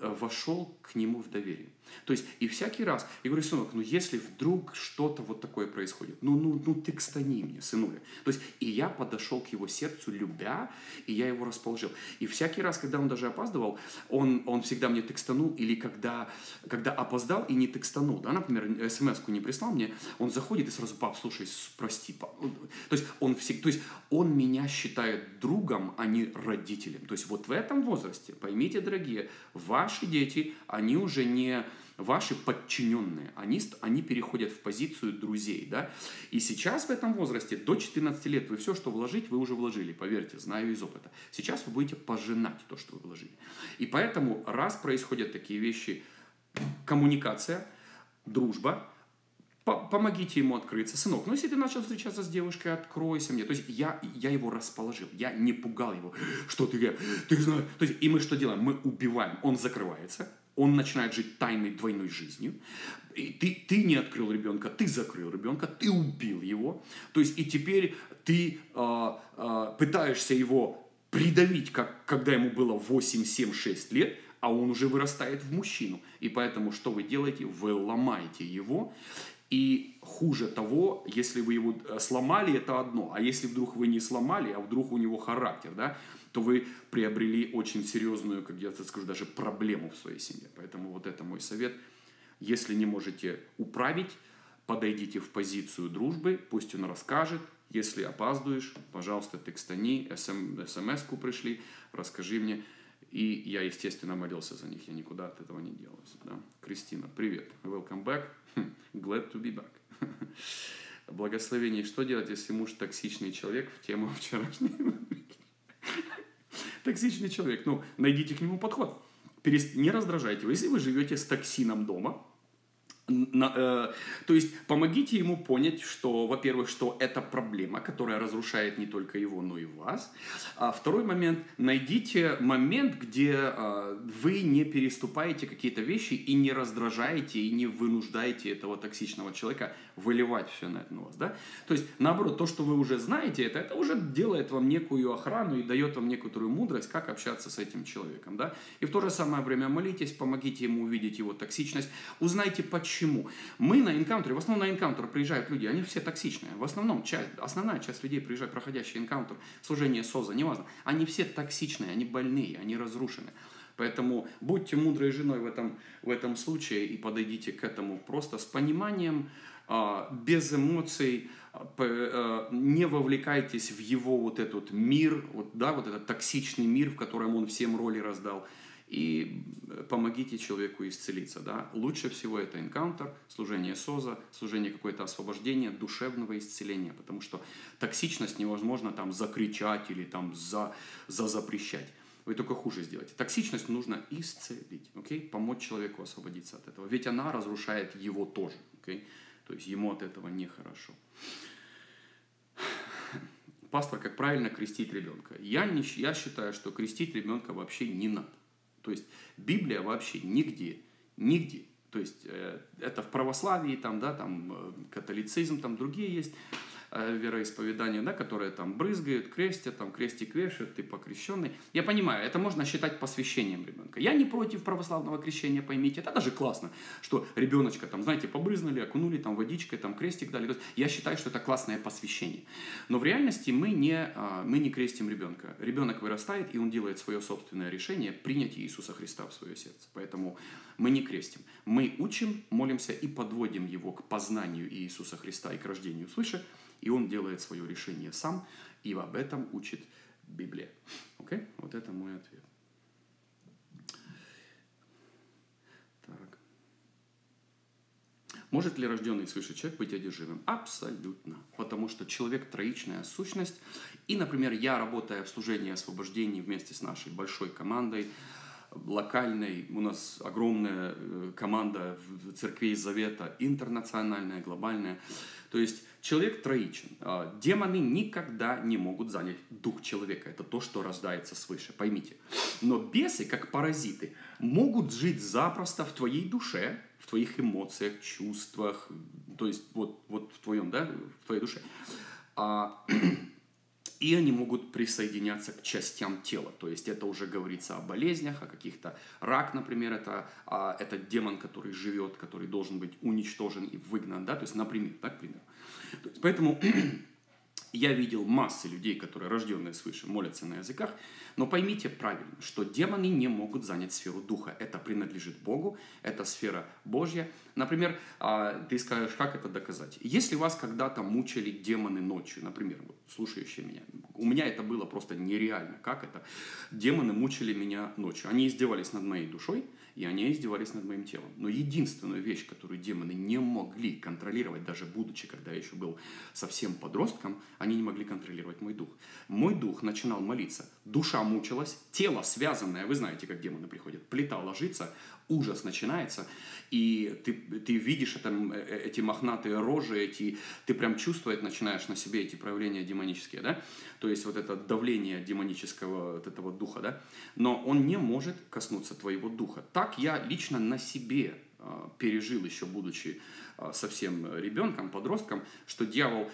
вошел к нему в доверие. То есть, и всякий раз, я говорю, сынок, ну, если вдруг что-то вот такое происходит, ну, ну, ну, ты кстани мне, сынуля. То есть, и я подошел к его сердцу, любя, и я его расположил. И всякий раз, когда он даже опаздывал, он, он всегда мне текстанул, или когда, когда опоздал, и не текстанул, да, например, смс-ку не прислал мне, он заходит и сразу, пап, слушай, прости, пап. То есть он всегда, то есть он меня считает другом, а не родителем. То есть вот в этом возрасте, поймите, дорогие, ваши дети, они уже не ваши подчиненные, они, они переходят в позицию друзей, да, и сейчас в этом возрасте, до четырнадцати лет, вы все, что вложить, вы уже вложили, поверьте, знаю из опыта. Сейчас вы будете пожинать то, что вы вложили. И поэтому, раз происходят такие вещи, коммуникация, дружба, помогите ему открыться. Сынок, ну если ты начал встречаться с девушкой, откройся мне. То есть я, я его расположил, я не пугал его. Что ты, ты знаешь? То есть, и мы что делаем? Мы убиваем. Он закрывается, он начинает жить тайной двойной жизнью. И ты, ты не открыл ребенка, ты закрыл ребенка, ты убил его. То есть и теперь ты э, э, пытаешься его придавить, как когда ему было восемь, семь, шесть лет, а он уже вырастает в мужчину. И поэтому что вы делаете? Вы ломаете его. И хуже того, если вы его сломали, это одно. А если вдруг вы не сломали, а вдруг у него характер, да, то вы приобрели очень серьезную, как я скажу, даже проблему в своей семье. Поэтому вот это мой совет. Если не можете управить, подойдите в позицию дружбы, пусть он расскажет. Если опаздываешь, пожалуйста, текстани, смс-ку пришли, расскажи мне. И я, естественно, молился за них, я никуда от этого не делался. Да? Кристина, привет, welcome back, glad to be back. Благословение. Что делать, если муж токсичный человек, в тему вчерашней рубрики? Токсичный человек, ну, найдите к нему подход. Перест... Не раздражайте его. Если вы живете с токсином дома, на, э, то есть помогите ему понять, что, во-первых, что это проблема, которая разрушает не только его, но и вас. А второй момент, найдите момент, где э, вы не переступаете какие-то вещи и не раздражаете, и не вынуждаете этого токсичного человека выливать все на это на вас. Да? То есть, наоборот, то, что вы уже знаете, это, это уже делает вам некую охрану и дает вам некоторую мудрость, как общаться с этим человеком. Да? И в то же самое время молитесь, помогите ему увидеть его токсичность, узнайте, почему. Почему? Мы на энкаунтере, в основном на энкаунтер приезжают люди, они все токсичные. В основном, часть, основная часть людей, приезжает, проходящий энкаунтер, служение СОЗа, неважно, они все токсичные, они больные, они разрушены. Поэтому будьте мудрой женой в этом, в этом случае и подойдите к этому просто с пониманием, без эмоций, не вовлекайтесь в его вот этот мир, вот, да, вот этот токсичный мир, в котором он всем роли раздал. И помогите человеку исцелиться. Да? Лучше всего это энкаунтер, служение СОЗа, служение какое-то освобождения, душевного исцеления. Потому что токсичность невозможно там закричать или там за, за запрещать. Вы только хуже сделаете. Токсичность нужно исцелить. Okay? Помочь человеку освободиться от этого. Ведь она разрушает его тоже. Okay? То есть ему от этого нехорошо. Пастор, как правильно крестить ребенка? Я, не, я считаю, что крестить ребенка вообще не надо. То есть Библия вообще нигде, нигде. То есть э, это в православии, там, да, там э, католицизм, там другие есть э, вероисповедания, да, которые там брызгают, крестят, там крестик вешают, ты покрещенный. Я понимаю, это можно считать посвящением ребенка. Я не против православного крещения, поймите. Это даже классно, что ребеночка там, знаете, побрызнули, окунули там водичкой, там крестик дали. То есть я считаю, что это классное посвящение. Но в реальности мы не, мы не крестим ребенка. Ребенок вырастает, и он делает свое собственное решение принять Иисуса Христа в свое сердце. Поэтому мы не крестим. Мы учим, молимся и подводим его к познанию Иисуса Христа и к рождению свыше, и он делает свое решение сам, и об этом учит Библия. Окей? Okay? Вот это мой ответ. Так. Может ли рожденный свыше человек быть одержимым? Абсолютно. Потому что человек – троичная сущность. И, например, я, работая в служении освобождения вместе с нашей большой командой, локальной, у нас огромная команда в Церкви Завета, интернациональная, глобальная. То есть человек троичен. Демоны никогда не могут занять дух человека. Это то, что рождается свыше, поймите. Но бесы, как паразиты, могут жить запросто в твоей душе, в твоих эмоциях, чувствах, то есть вот, вот в твоем, да, в твоей душе. И они могут присоединяться к частям тела. То есть это уже говорится о болезнях, о каких-то... Рак, например, это, а, это демон, который живет, который должен быть уничтожен и выгнан. Да? То есть, например, так, пример. То есть, поэтому я видел массы людей, которые рожденные свыше, молятся на языках. Но поймите правильно, что демоны не могут занять сферу духа. Это принадлежит Богу, это сфера Божья. Например, ты скажешь, как это доказать? Если вас когда-то мучили демоны ночью, например, вот, слушающие меня, у меня это было просто нереально. Как это? Демоны мучили меня ночью. Они издевались над моей душой, и они издевались над моим телом. Но единственную вещь, которую демоны не могли контролировать, даже будучи, когда я еще был совсем подростком, они не могли контролировать мой дух. Мой дух начинал молиться, душа мучилась, тело связанное, вы знаете, как демоны приходят, плита ложится, ужас начинается, и ты, ты видишь это, эти мохнатые рожи, эти, ты прям чувствовать начинаешь на себе эти проявления демонические, да, то есть вот это давление демонического вот этого духа, да, но он не может коснуться твоего духа. Так я лично на себе пережил, еще будучи совсем ребенком, подростком, что дьявол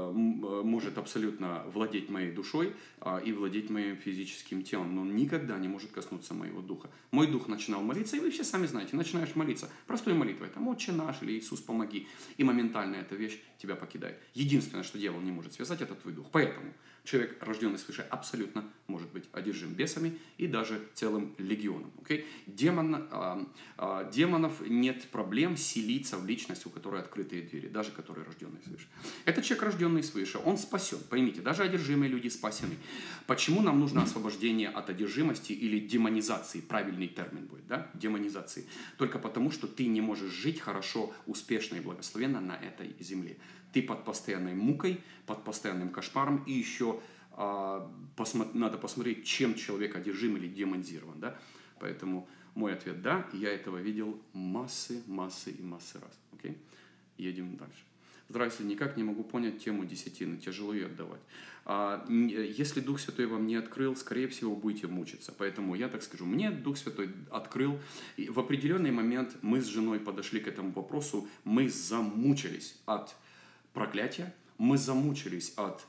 может абсолютно владеть моей душой и владеть моим физическим телом, но он никогда не может коснуться моего духа. Мой дух начинал молиться, и вы все сами знаете, начинаешь молиться простой молитвой, там, «Отче наш» или «Иисус, помоги», и моментально эта вещь тебя покидает. Единственное, что дьявол не может связать, это твой дух. Поэтому человек, рожденный свыше, абсолютно может быть одержим бесами и даже целым легионом. Okay? Демон, а, а, демонов нет проблем селиться в личность, у которой открытые двери, даже который рожденный свыше. Это человек, рожденный свыше, он спасен. Поймите, даже одержимые люди спасены. Почему нам нужно освобождение от одержимости или демонизации? Правильный термин будет, да? Демонизации. Только потому, что ты не можешь жить хорошо, успешно и благословенно на этой земле. Ты под постоянной мукой, под постоянным кошмаром, и еще а, посмо- надо посмотреть, чем человек одержим или демонизирован. Да? Поэтому мой ответ – да, и я этого видел массы, массы и массы раз. Окей? Едем дальше. Здравствуйте, никак не могу понять тему десятины, тяжело ее отдавать. А, если Дух Святой вам не открыл, скорее всего, будете мучиться. Поэтому я так скажу, мне Дух Святой открыл. И в определенный момент мы с женой подошли к этому вопросу, мы замучились от проклятия, мы замучились от,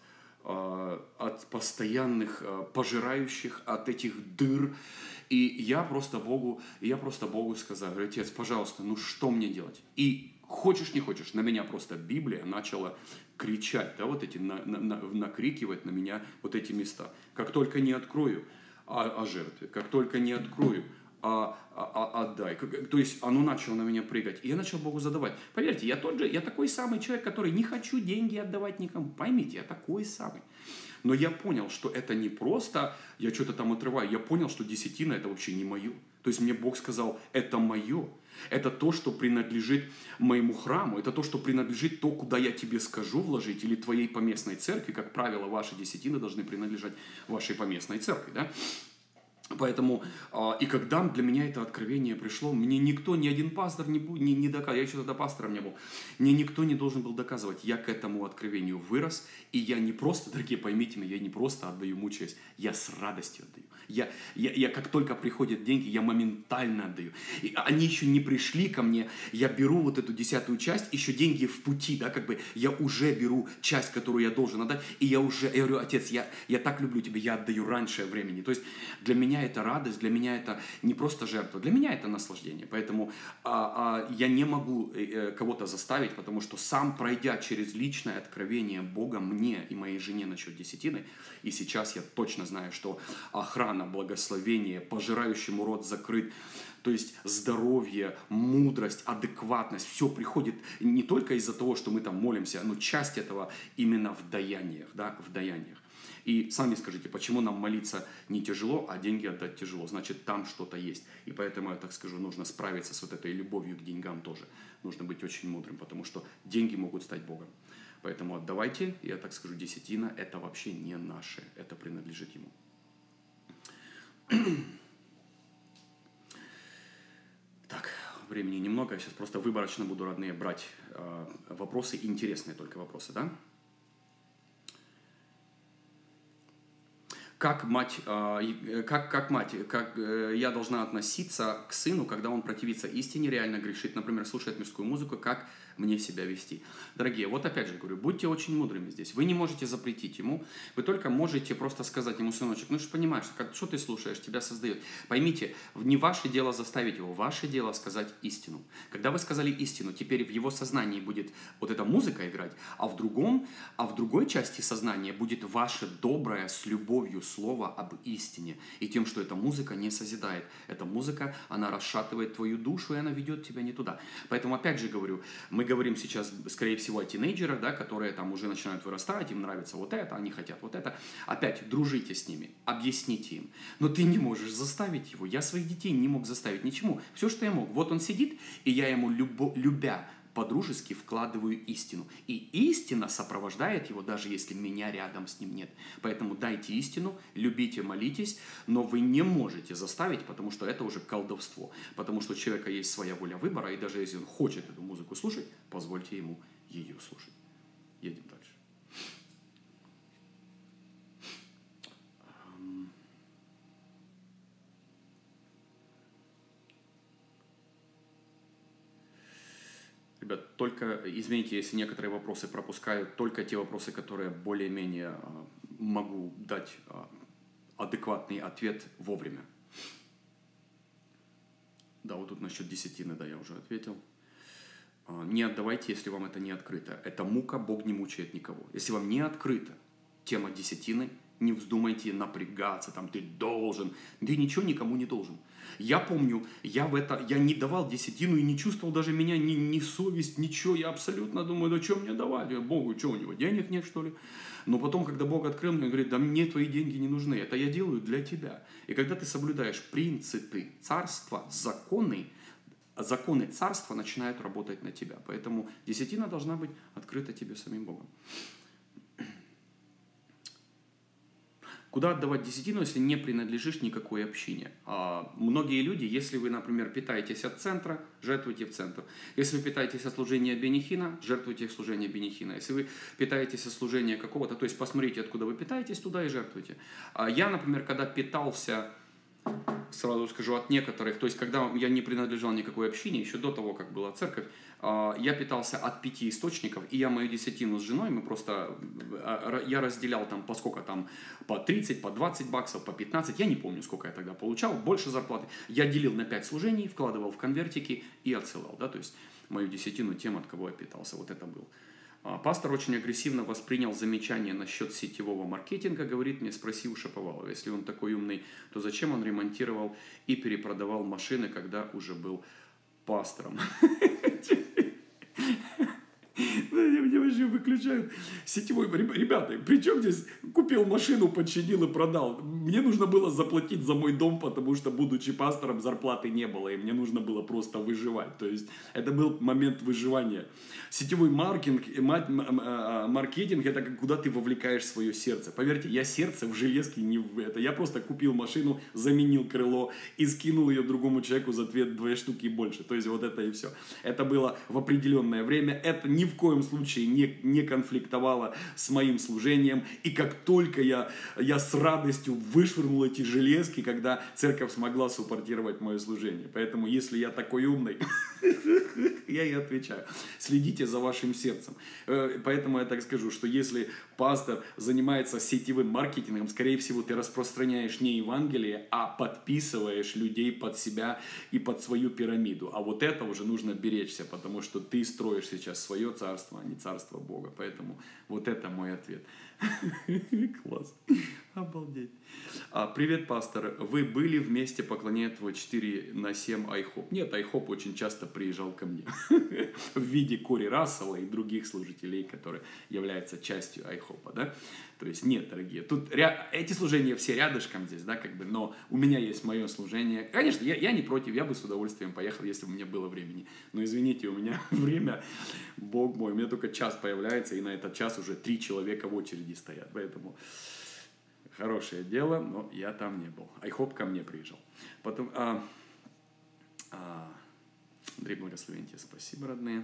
э, от постоянных э, пожирающих, от этих дыр. И я просто Богу, я просто Богу сказал, говорю, Отец, пожалуйста, ну что мне делать? И хочешь не хочешь, на меня просто Библия начала кричать, да, вот эти, на, на, на, накрикивать на меня вот эти места. Как только не открою о, о жертве, как только не открою, А, а, а, отдай. То есть оно начало на меня прыгать. И я начал Богу задавать. Поверьте, я тот же, я такой самый человек, который не хочу деньги отдавать никому. Поймите, я такой самый. Но я понял, что это не просто я что-то там отрываю. Я понял, что десятина это вообще не мое. То есть мне Бог сказал, это мое. Это то, что принадлежит моему храму. Это то, что принадлежит то, куда я тебе скажу вложить. Или твоей поместной церкви. Как правило, ваши десятины должны принадлежать вашей поместной церкви. Да? Поэтому, и когда для меня это откровение пришло, мне никто, ни один пастор не, не, не доказывал, я еще тогда пастором не был, мне никто не должен был доказывать, я к этому откровению вырос, и я не просто, дорогие, поймите меня, я не просто отдаю, мучаясь, я с радостью отдаю. Я, я, я как только приходят деньги, я моментально отдаю. И они еще не пришли ко мне, я беру вот эту десятую часть, еще деньги в пути, да, как бы я уже беру часть, которую я должен отдать, и я уже, я говорю, Отец, я, я так люблю тебя, я отдаю раньше времени. То есть для меня это радость, для меня это не просто жертва, для меня это наслаждение. Поэтому а, а, я не могу э, кого-то заставить, потому что сам, пройдя через личное откровение Бога мне и моей жене насчет десятины, и сейчас я точно знаю, что охрана, благословение, пожирающему рот закрыт, то есть здоровье, мудрость, адекватность, все приходит не только из-за того, что мы там молимся, но часть этого именно в даяниях, да, в даяниях. И сами скажите, почему нам молиться не тяжело, а деньги отдать тяжело? Значит, там что-то есть. И поэтому, я так скажу, нужно справиться с вот этой любовью к деньгам тоже. Нужно быть очень мудрым, потому что деньги могут стать Богом. Поэтому отдавайте, я так скажу, десятина – это вообще не наше, это принадлежит Ему. Так, времени немного, я сейчас просто выборочно буду, родные, брать э, вопросы, интересные только вопросы, да? Как мать, э, как, как мать, как э, я должна относиться к сыну, когда он противится истине, реально грешит, например, слушает мирскую музыку, как мне себя вести? Дорогие, вот опять же говорю, будьте очень мудрыми здесь. Вы не можете запретить ему, вы только можете просто сказать ему, сыночек, ну что понимаешь, как, что ты слушаешь, тебя создает. Поймите, не ваше дело заставить его, ваше дело сказать истину. Когда вы сказали истину, теперь в его сознании будет вот эта музыка играть, а в другом, а в другой части сознания будет ваше доброе с любовью слово об истине и тем, что эта музыка не созидает. Эта музыка, она расшатывает твою душу, и она ведет тебя не туда. Поэтому, опять же говорю, мы говорим сейчас, скорее всего, о тинейджерах, да, которые там уже начинают вырастать, им нравится вот это, они хотят вот это. Опять, дружите с ними, объясните им. Но ты не можешь заставить его. Я своих детей не мог заставить ничему. Все, что я мог. Вот он сидит, и я ему, любо, любя, по-дружески вкладываю истину. И истина сопровождает его, даже если меня рядом с ним нет. Поэтому дайте истину, любите, молитесь, но вы не можете заставить, потому что это уже колдовство. Потому что у человека есть своя воля выбора, и даже если он хочет эту музыку слушать, позвольте ему ее слушать. Едем дальше. Ребят, только, извините, если некоторые вопросы пропускаю, только те вопросы, которые более-менее могу дать адекватный ответ вовремя. Да, вот тут насчет десятины, да, я уже ответил. Не отдавайте, если вам это не открыто. Это мука, Бог не мучает никого. Если вам не открыта тема десятины, не вздумайте напрягаться, там, ты должен. Ты ничего никому не должен. Я помню, я в это, я не давал десятину и не чувствовал даже меня ни, ни совесть, ничего. Я абсолютно думаю, да что мне давать? Богу, что у него, денег нет, что ли? Но потом, когда Бог открыл мне, он говорит, да мне твои деньги не нужны, это я делаю для тебя. И когда ты соблюдаешь принципы царства, законы, законы царства начинают работать на тебя. Поэтому десятина должна быть открыта тебе самим Богом. Куда отдавать десятину, если не принадлежишь никакой общине? А, многие люди, если вы, например, питаетесь от центра, жертвуйте в центр. Если вы питаетесь от служения бенихина, жертвуйте в служение бенихина. Если вы питаетесь от служения какого-то, то есть посмотрите, откуда вы питаетесь, туда и жертвуйте. А я, например, когда питался, сразу скажу, от некоторых, то есть когда я не принадлежал никакой общине, еще до того, как была церковь, я питался от пяти источников, и я мою десятину с женой, мы просто, я разделял там по сколько там, по тридцать, по двадцать баксов, по пятнадцать, я не помню, сколько я тогда получал, больше зарплаты. Я делил на пять служений, вкладывал в конвертики и отсылал, да, то есть мою десятину тем, от кого я питался, вот это был. Пастор очень агрессивно воспринял замечание насчет сетевого маркетинга, говорит мне, спроси у Шаповалова, если он такой умный, то зачем он ремонтировал и перепродавал машины, когда уже был пастором? Мне вообще выключают сетевой. Ребята, при чем здесь купил машину, починил и продал? Мне нужно было заплатить за мой дом, потому что, будучи пастором, зарплаты не было, и мне нужно было просто выживать. То есть, это был момент выживания. Сетевой маркетинг, маркетинг это куда ты вовлекаешь свое сердце. Поверьте, я сердце в железке не в это. Я просто купил машину, заменил крыло и скинул ее другому человеку за две, две штуки и больше. То есть, вот это и все. Это было в определенное время. Это ни в коем случае не, не конфликтовало с моим служением. И как только я, я с радостью вышвырнул эти железки, когда церковь смогла суппортировать мое служение. Поэтому, если я такой умный, я и отвечаю. Следите за вашим сердцем. Поэтому я так скажу, что если пастор занимается сетевым маркетингом, скорее всего, ты распространяешь не Евангелие, а подписываешь людей под себя и под свою пирамиду. А вот это уже нужно беречься, потому что ты строишь сейчас свое царство, а не царство Бога. Поэтому вот это мой ответ. Класс. Обалдеть. А, привет, пастор. Вы были вместе поклонения твой четыре на семь айхоп? Нет, айхоп очень часто приезжал ко мне в виде Кори Рассела и других служителей, которые являются частью айхопа, да? То есть нет, дорогие. Тут ря... эти служения все рядышком здесь, да, как бы, но у меня есть мое служение. Конечно, я, я не против, я бы с удовольствием поехал, если бы у меня было времени. Но извините, у меня время, Бог мой, у меня только час появляется, и на этот час уже три человека в очереди стоят. Поэтому хорошее дело, но я там не был. Айхоп ко мне приезжал. Потом, а, а, Андрей, благословен тебе, спасибо, родные.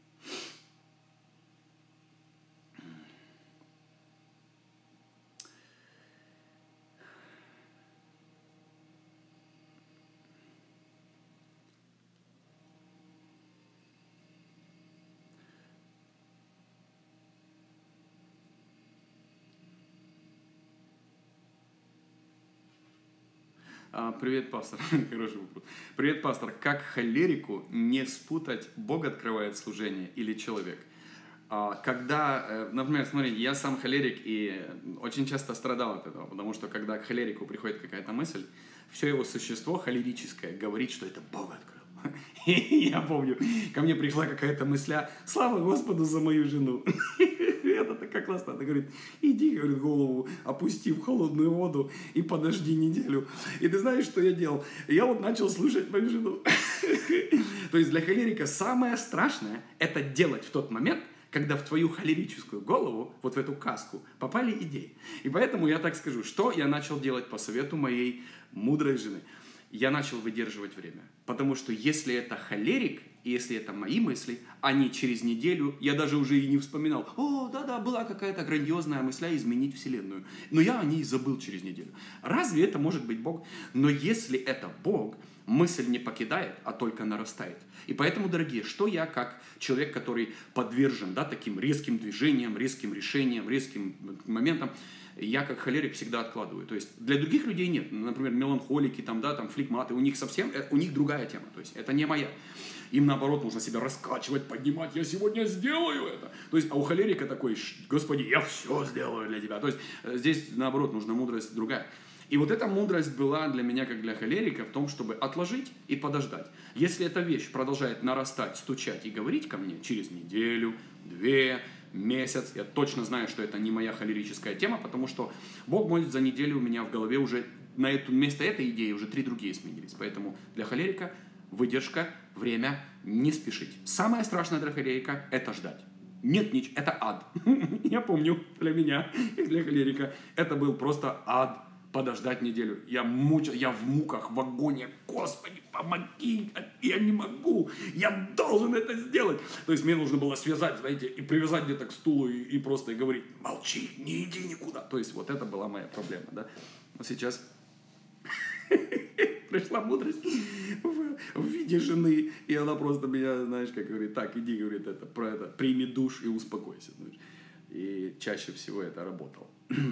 Привет, пастор. Хороший вопрос. Привет, пастор. Как холерику не спутать, Бог открывает служение или человек? Когда, например, смотрите, я сам холерик и очень часто страдал от этого, потому что когда к холерику приходит какая-то мысль, все его существо холерическое говорит, что это Бог открыл. И я помню, ко мне пришла какая-то мысля, слава Господу за мою жену. Это такая как классно, она говорит, иди, говорит, голову опусти в холодную воду и подожди неделю. И ты знаешь, что я делал? Я вот начал слушать мою жену. То есть для холерика самое страшное – это делать в тот момент, когда в твою холерическую голову, вот в эту каску, попали идеи. И поэтому я так скажу, что я начал делать по совету моей мудрой жены. Я начал выдерживать время. Потому что если это холерик, и если это мои мысли, они через неделю, я даже уже и не вспоминал, о, да-да, была какая-то грандиозная мысля изменить Вселенную. Но я о ней забыл через неделю. Разве это может быть Бог? Но если это Бог, мысль не покидает, а только нарастает. И поэтому, дорогие, что я, как человек, который подвержен, да, таким резким движениям, резким решениям, резким моментам, я как холерик всегда откладываю. То есть для других людей нет. Например, меланхолики, там, да, там, флегматы, у них совсем, у них другая тема. То есть это не моя. Им наоборот нужно себя раскачивать, поднимать. Я сегодня сделаю это. То есть, а у холерика такой, Господи, я все сделаю для тебя. То есть здесь наоборот нужна мудрость другая. И вот эта мудрость была для меня, как для холерика, в том, чтобы отложить и подождать. Если эта вещь продолжает нарастать, стучать и говорить ко мне через неделю, две, месяц, я точно знаю, что это не моя холерическая тема, потому что Бог может за неделю у меня в голове уже на эту, вместо этой идеи уже три другие сменились. Поэтому для холерика выдержка, время, не спешить. Самое страшное для холерика – это ждать. Нет, ничего, это ад. Я помню, для меня и для холерика это был просто ад. Подождать неделю. Я мучил, я в муках, в агоне. Господи, помоги, я не могу. Я должен это сделать. То есть мне нужно было связать, знаете, и привязать где-то к стулу и, и просто и говорить, молчи, не иди никуда. То есть вот это была моя проблема, да. Но сейчас пришла мудрость в виде жены, и она просто меня, знаешь, как говорит, так, иди, говорит, это, про это, прими душ и успокойся. И чаще всего это работало.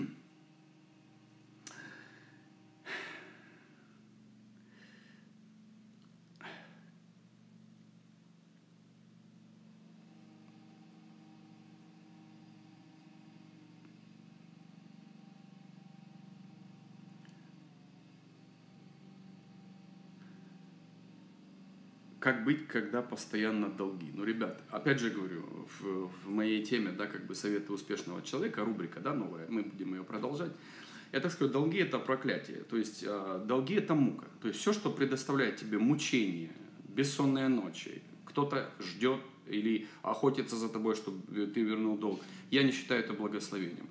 Как быть, когда постоянно долги? Ну, ребят, опять же говорю, в, в моей теме, да, как бы советы успешного человека, рубрика, да, новая, мы будем ее продолжать. Я так скажу, долги – это проклятие, то есть э, долги – это мука. То есть все, что предоставляет тебе мучение, бессонные ночи, кто-то ждет или охотится за тобой, чтобы ты вернул долг, я не считаю это благословением.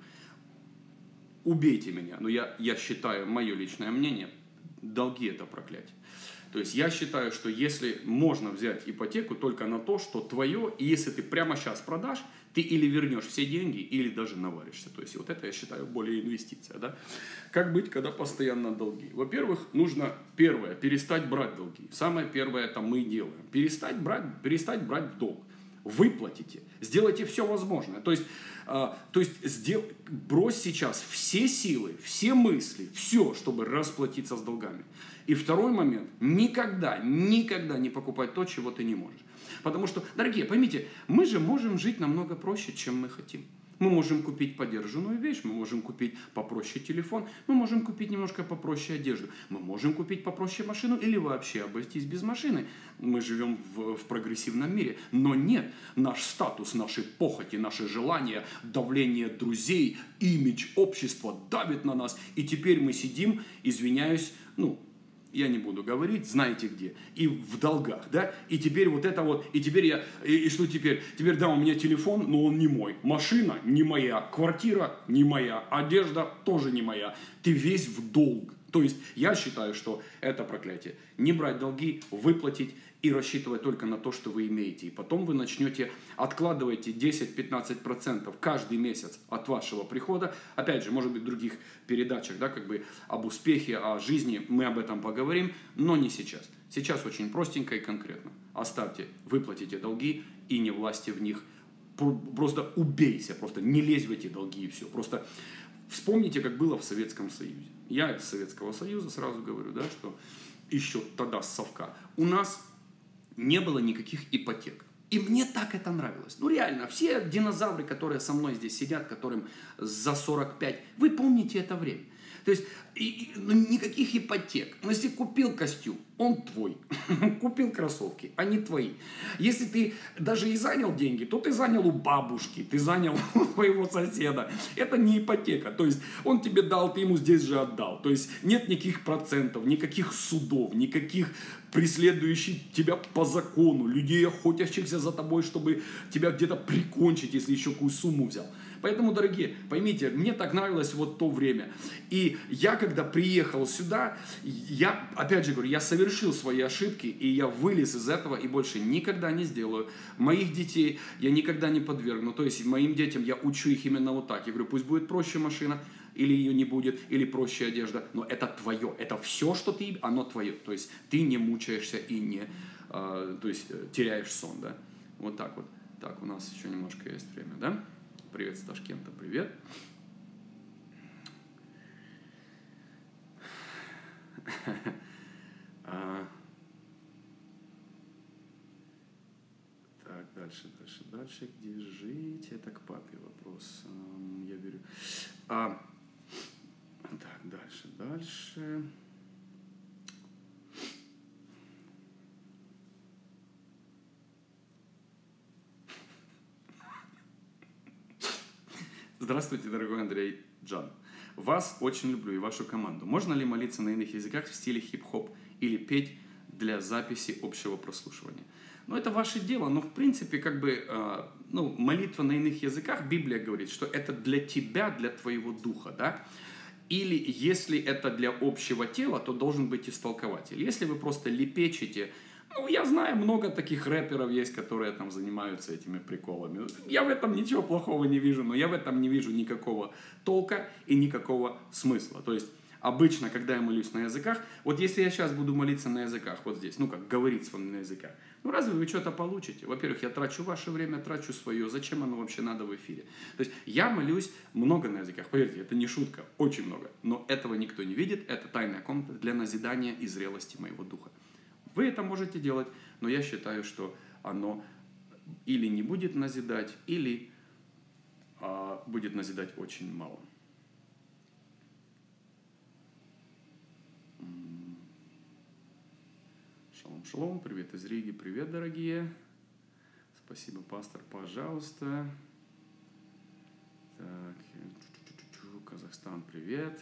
Убейте меня, но я, я считаю, мое личное мнение, долги – это проклятие. То есть я считаю, что если можно взять ипотеку только на то, что твое, и если ты прямо сейчас продашь, ты или вернешь все деньги, или даже наваришься. То есть вот это я считаю более инвестиция. Да? Как быть, когда постоянно долги? Во-первых, нужно первое, перестать брать долги. Самое первое это мы делаем. Перестать брать, перестать брать в долг. Выплатите, сделайте все возможное. То есть, э, то есть сдел... брось сейчас все силы, все мысли, все, чтобы расплатиться с долгами. И второй момент, никогда, никогда не покупать то, чего ты не можешь. Потому что, дорогие, поймите, мы же можем жить намного проще, чем мы хотим. Мы можем купить подержанную вещь, мы можем купить попроще телефон, мы можем купить немножко попроще одежду, мы можем купить попроще машину или вообще обойтись без машины. Мы живем в, в прогрессивном мире. Но нет, наш статус, наши похоти, наши желания, давление друзей, имидж общества давит на нас. И теперь мы сидим, извиняюсь, ну, я не буду говорить, знаете где, и в долгах, да, и теперь вот это вот, и теперь я, и, и что теперь? Теперь, да, у меня телефон, но он не мой, машина не моя, квартира не моя, одежда тоже не моя, ты весь в долг. То есть я считаю, что это проклятие. Не брать долги, выплатить и рассчитывать только на то, что вы имеете. И потом вы начнете, откладываете десять-пятнадцать процентов каждый месяц от вашего прихода. Опять же, может быть, в других передачах, да, как бы об успехе, о жизни мы об этом поговорим, но не сейчас. Сейчас очень простенько и конкретно. Оставьте, выплатите долги и не власти в них. Просто убейся, просто не лезь в эти долги и все. Просто вспомните, как было в Советском Союзе. Я из Советского Союза сразу говорю, да, что еще тогда с совка. У нас не было никаких ипотек. И мне так это нравилось. Ну реально, все динозавры, которые со мной здесь сидят, которым за сорок пять, вы помните это время. То есть и, и, ну, никаких ипотек. Но если купил костюм, он твой. Купил кроссовки, они твои. Если ты даже и занял деньги, то ты занял у бабушки, ты занял у твоего соседа. Это не ипотека. То есть он тебе дал, ты ему здесь же отдал. То есть нет никаких процентов, никаких судов, никаких преследующих тебя по закону, людей, охотящихся за тобой, чтобы тебя где-то прикончить, если еще какую сумму взял. Поэтому, дорогие, поймите, мне так нравилось вот то время. И я, когда приехал сюда, я, опять же говорю, я совершил свои ошибки, и я вылез из этого, и больше никогда не сделаю. Моих детей я никогда не подвергну. То есть моим детям я учу их именно вот так. Я говорю, пусть будет проще машина, или ее не будет, или проще одежда, но это твое, это все, что ты, оно твое. То есть ты не мучаешься и не, э, то есть теряешь сон, да. Вот так вот. Так, у нас еще немножко есть время, да? Привет с Ташкента, привет. а, так, дальше, дальше, дальше. Где жить? Это к папе вопрос. Я верю. А, так, дальше, дальше. Здравствуйте, дорогой Андрей Джан. Вас очень люблю и вашу команду. Можно ли молиться на иных языках в стиле хип-хоп или петь для записи общего прослушивания? Ну, это ваше дело, но в принципе, как бы, э, ну, молитва на иных языках, Библия говорит, что это для тебя, для твоего духа, да? Или если это для общего тела, то должен быть истолкователь. Если вы просто лепечете, ну, я знаю, много таких рэперов есть, которые там занимаются этими приколами. Я в этом ничего плохого не вижу, но я в этом не вижу никакого толка и никакого смысла. То есть, обычно, когда я молюсь на языках, вот если я сейчас буду молиться на языках, вот здесь, ну, как говорить с вами на языках, ну, разве вы что-то получите? Во-первых, я трачу ваше время, трачу свое. Зачем оно вообще надо в эфире? То есть, я молюсь много на языках. Поверьте, это не шутка, очень много. Но этого никто не видит. Это тайная комната для назидания и зрелости моего духа. Вы это можете делать, но я считаю, что оно или не будет назидать, или а, будет назидать очень мало. Шалом, шалом, привет из Риги, привет, дорогие. Спасибо, пастор, пожалуйста. Так, Казахстан, привет.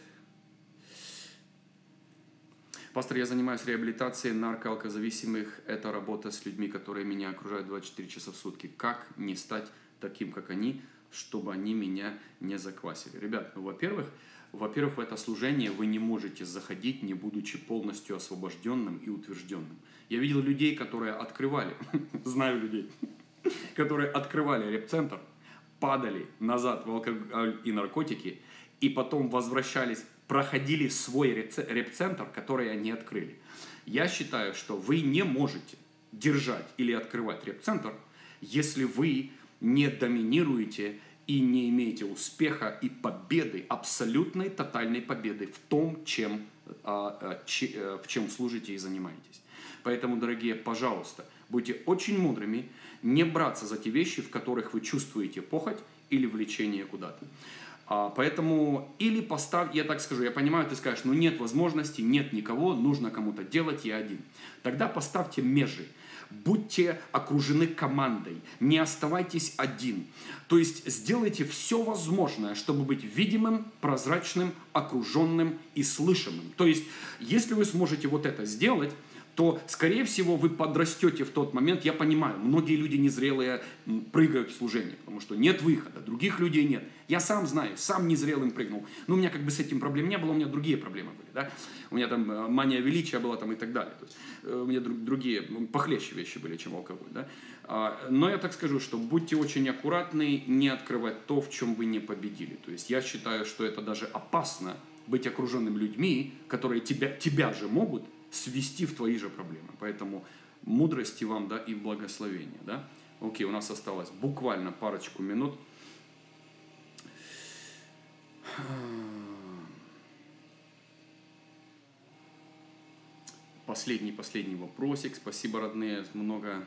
Пастор, я занимаюсь реабилитацией наркоалкозависимых. Это работа с людьми, которые меня окружают двадцать четыре часа в сутки. Как не стать таким, как они, чтобы они меня не заквасили? Ребят, ну, во-первых, во-первых, в это служение вы не можете заходить, не будучи полностью освобожденным и утвержденным. Я видел людей, которые открывали, знаю людей, которые открывали реп-центр, падали назад в алкоголь и наркотики, и потом возвращались, проходили свой реп-центр, который они открыли. Я считаю, что вы не можете держать или открывать реп-центр, если вы не доминируете и не имеете успеха и победы, абсолютной тотальной победы в том, чем, в чем служите и занимаетесь. Поэтому, дорогие, пожалуйста, будьте очень мудрыми, не браться за те вещи, в которых вы чувствуете похоть или влечение куда-то. Поэтому, или поставь, я так скажу, я понимаю, ты скажешь, ну нет возможности, нет никого, нужно кому-то делать, я один. Тогда поставьте межи. Будьте окружены командой, не оставайтесь один. То есть сделайте все возможное, чтобы быть видимым, прозрачным, окруженным и слышимым. То есть, если вы сможете вот это сделать, то, скорее всего, вы подрастете в тот момент. Я понимаю, многие люди незрелые прыгают в служение, потому что нет выхода, других людей нет. Я сам знаю, сам незрелым прыгнул. Но у меня как бы с этим проблем не было, у меня другие проблемы были. Да? У меня там мания величия была там и так далее. То есть, у меня другие, похлеще вещи были, чем алкоголь. Да? Но я так скажу, что будьте очень аккуратны, не открывать то, в чем вы не победили. То есть я считаю, что это даже опасно быть окруженным людьми, которые тебя, тебя же могут свести в твои же проблемы. Поэтому мудрости вам, да, и благословения, да. Окей, у нас осталось буквально парочку минут. Последний, последний вопросик. Спасибо, родные, много.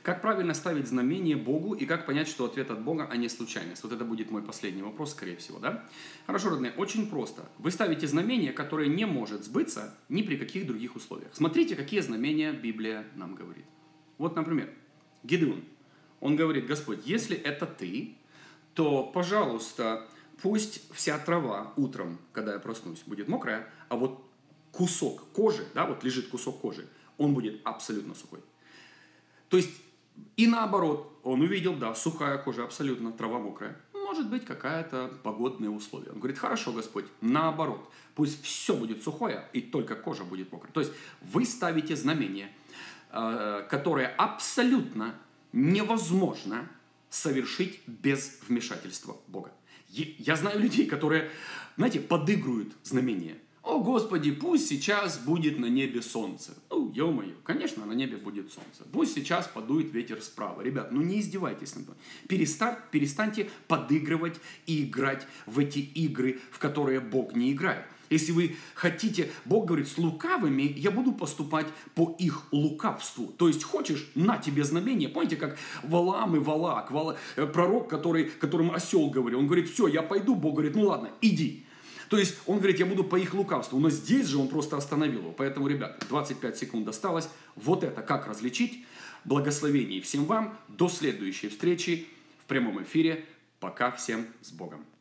Как правильно ставить знамение Богу и как понять, что ответ от Бога, а не случайность? Вот это будет мой последний вопрос, скорее всего, да? Хорошо, родные, очень просто. Вы ставите знамение, которое не может сбыться ни при каких других условиях. Смотрите, какие знамения Библия нам говорит. Вот, например, Гидеон. Он говорит: Господь, если это ты, то, пожалуйста, пусть вся трава утром, когда я проснусь, будет мокрая, а вот кусок кожи, да, вот лежит кусок кожи, он будет абсолютно сухой. То есть, и наоборот, он увидел, да, сухая кожа абсолютно, трава мокрая. Может быть, какая-то погодные условия. Он говорит: хорошо, Господь, наоборот, пусть все будет сухое, и только кожа будет мокрая. То есть, вы ставите знамение, которое абсолютно невозможно совершить без вмешательства Бога. Я знаю людей, которые, знаете, подыгрывают знамения. О, Господи, пусть сейчас будет на небе солнце. Ну, ё-моё, конечно, на небе будет солнце. Пусть сейчас подует ветер справа. Ребят, ну не издевайтесь над мной. Перестань, перестаньте подыгрывать и играть в эти игры, в которые Бог не играет. Если вы хотите, Бог говорит, с лукавыми я буду поступать по их лукавству. То есть, хочешь, на тебе знамение. Помните, как Валаам и Валаак, Вала, пророк, который, которому осел говорил, он говорит: все, я пойду. Бог говорит: ну ладно, иди. То есть, он говорит: я буду по их лукавству. Но здесь же он просто остановил его. Поэтому, ребят, двадцать пять секунд осталось. Вот это как различить. Благословений всем вам. До следующей встречи в прямом эфире. Пока, всем с Богом.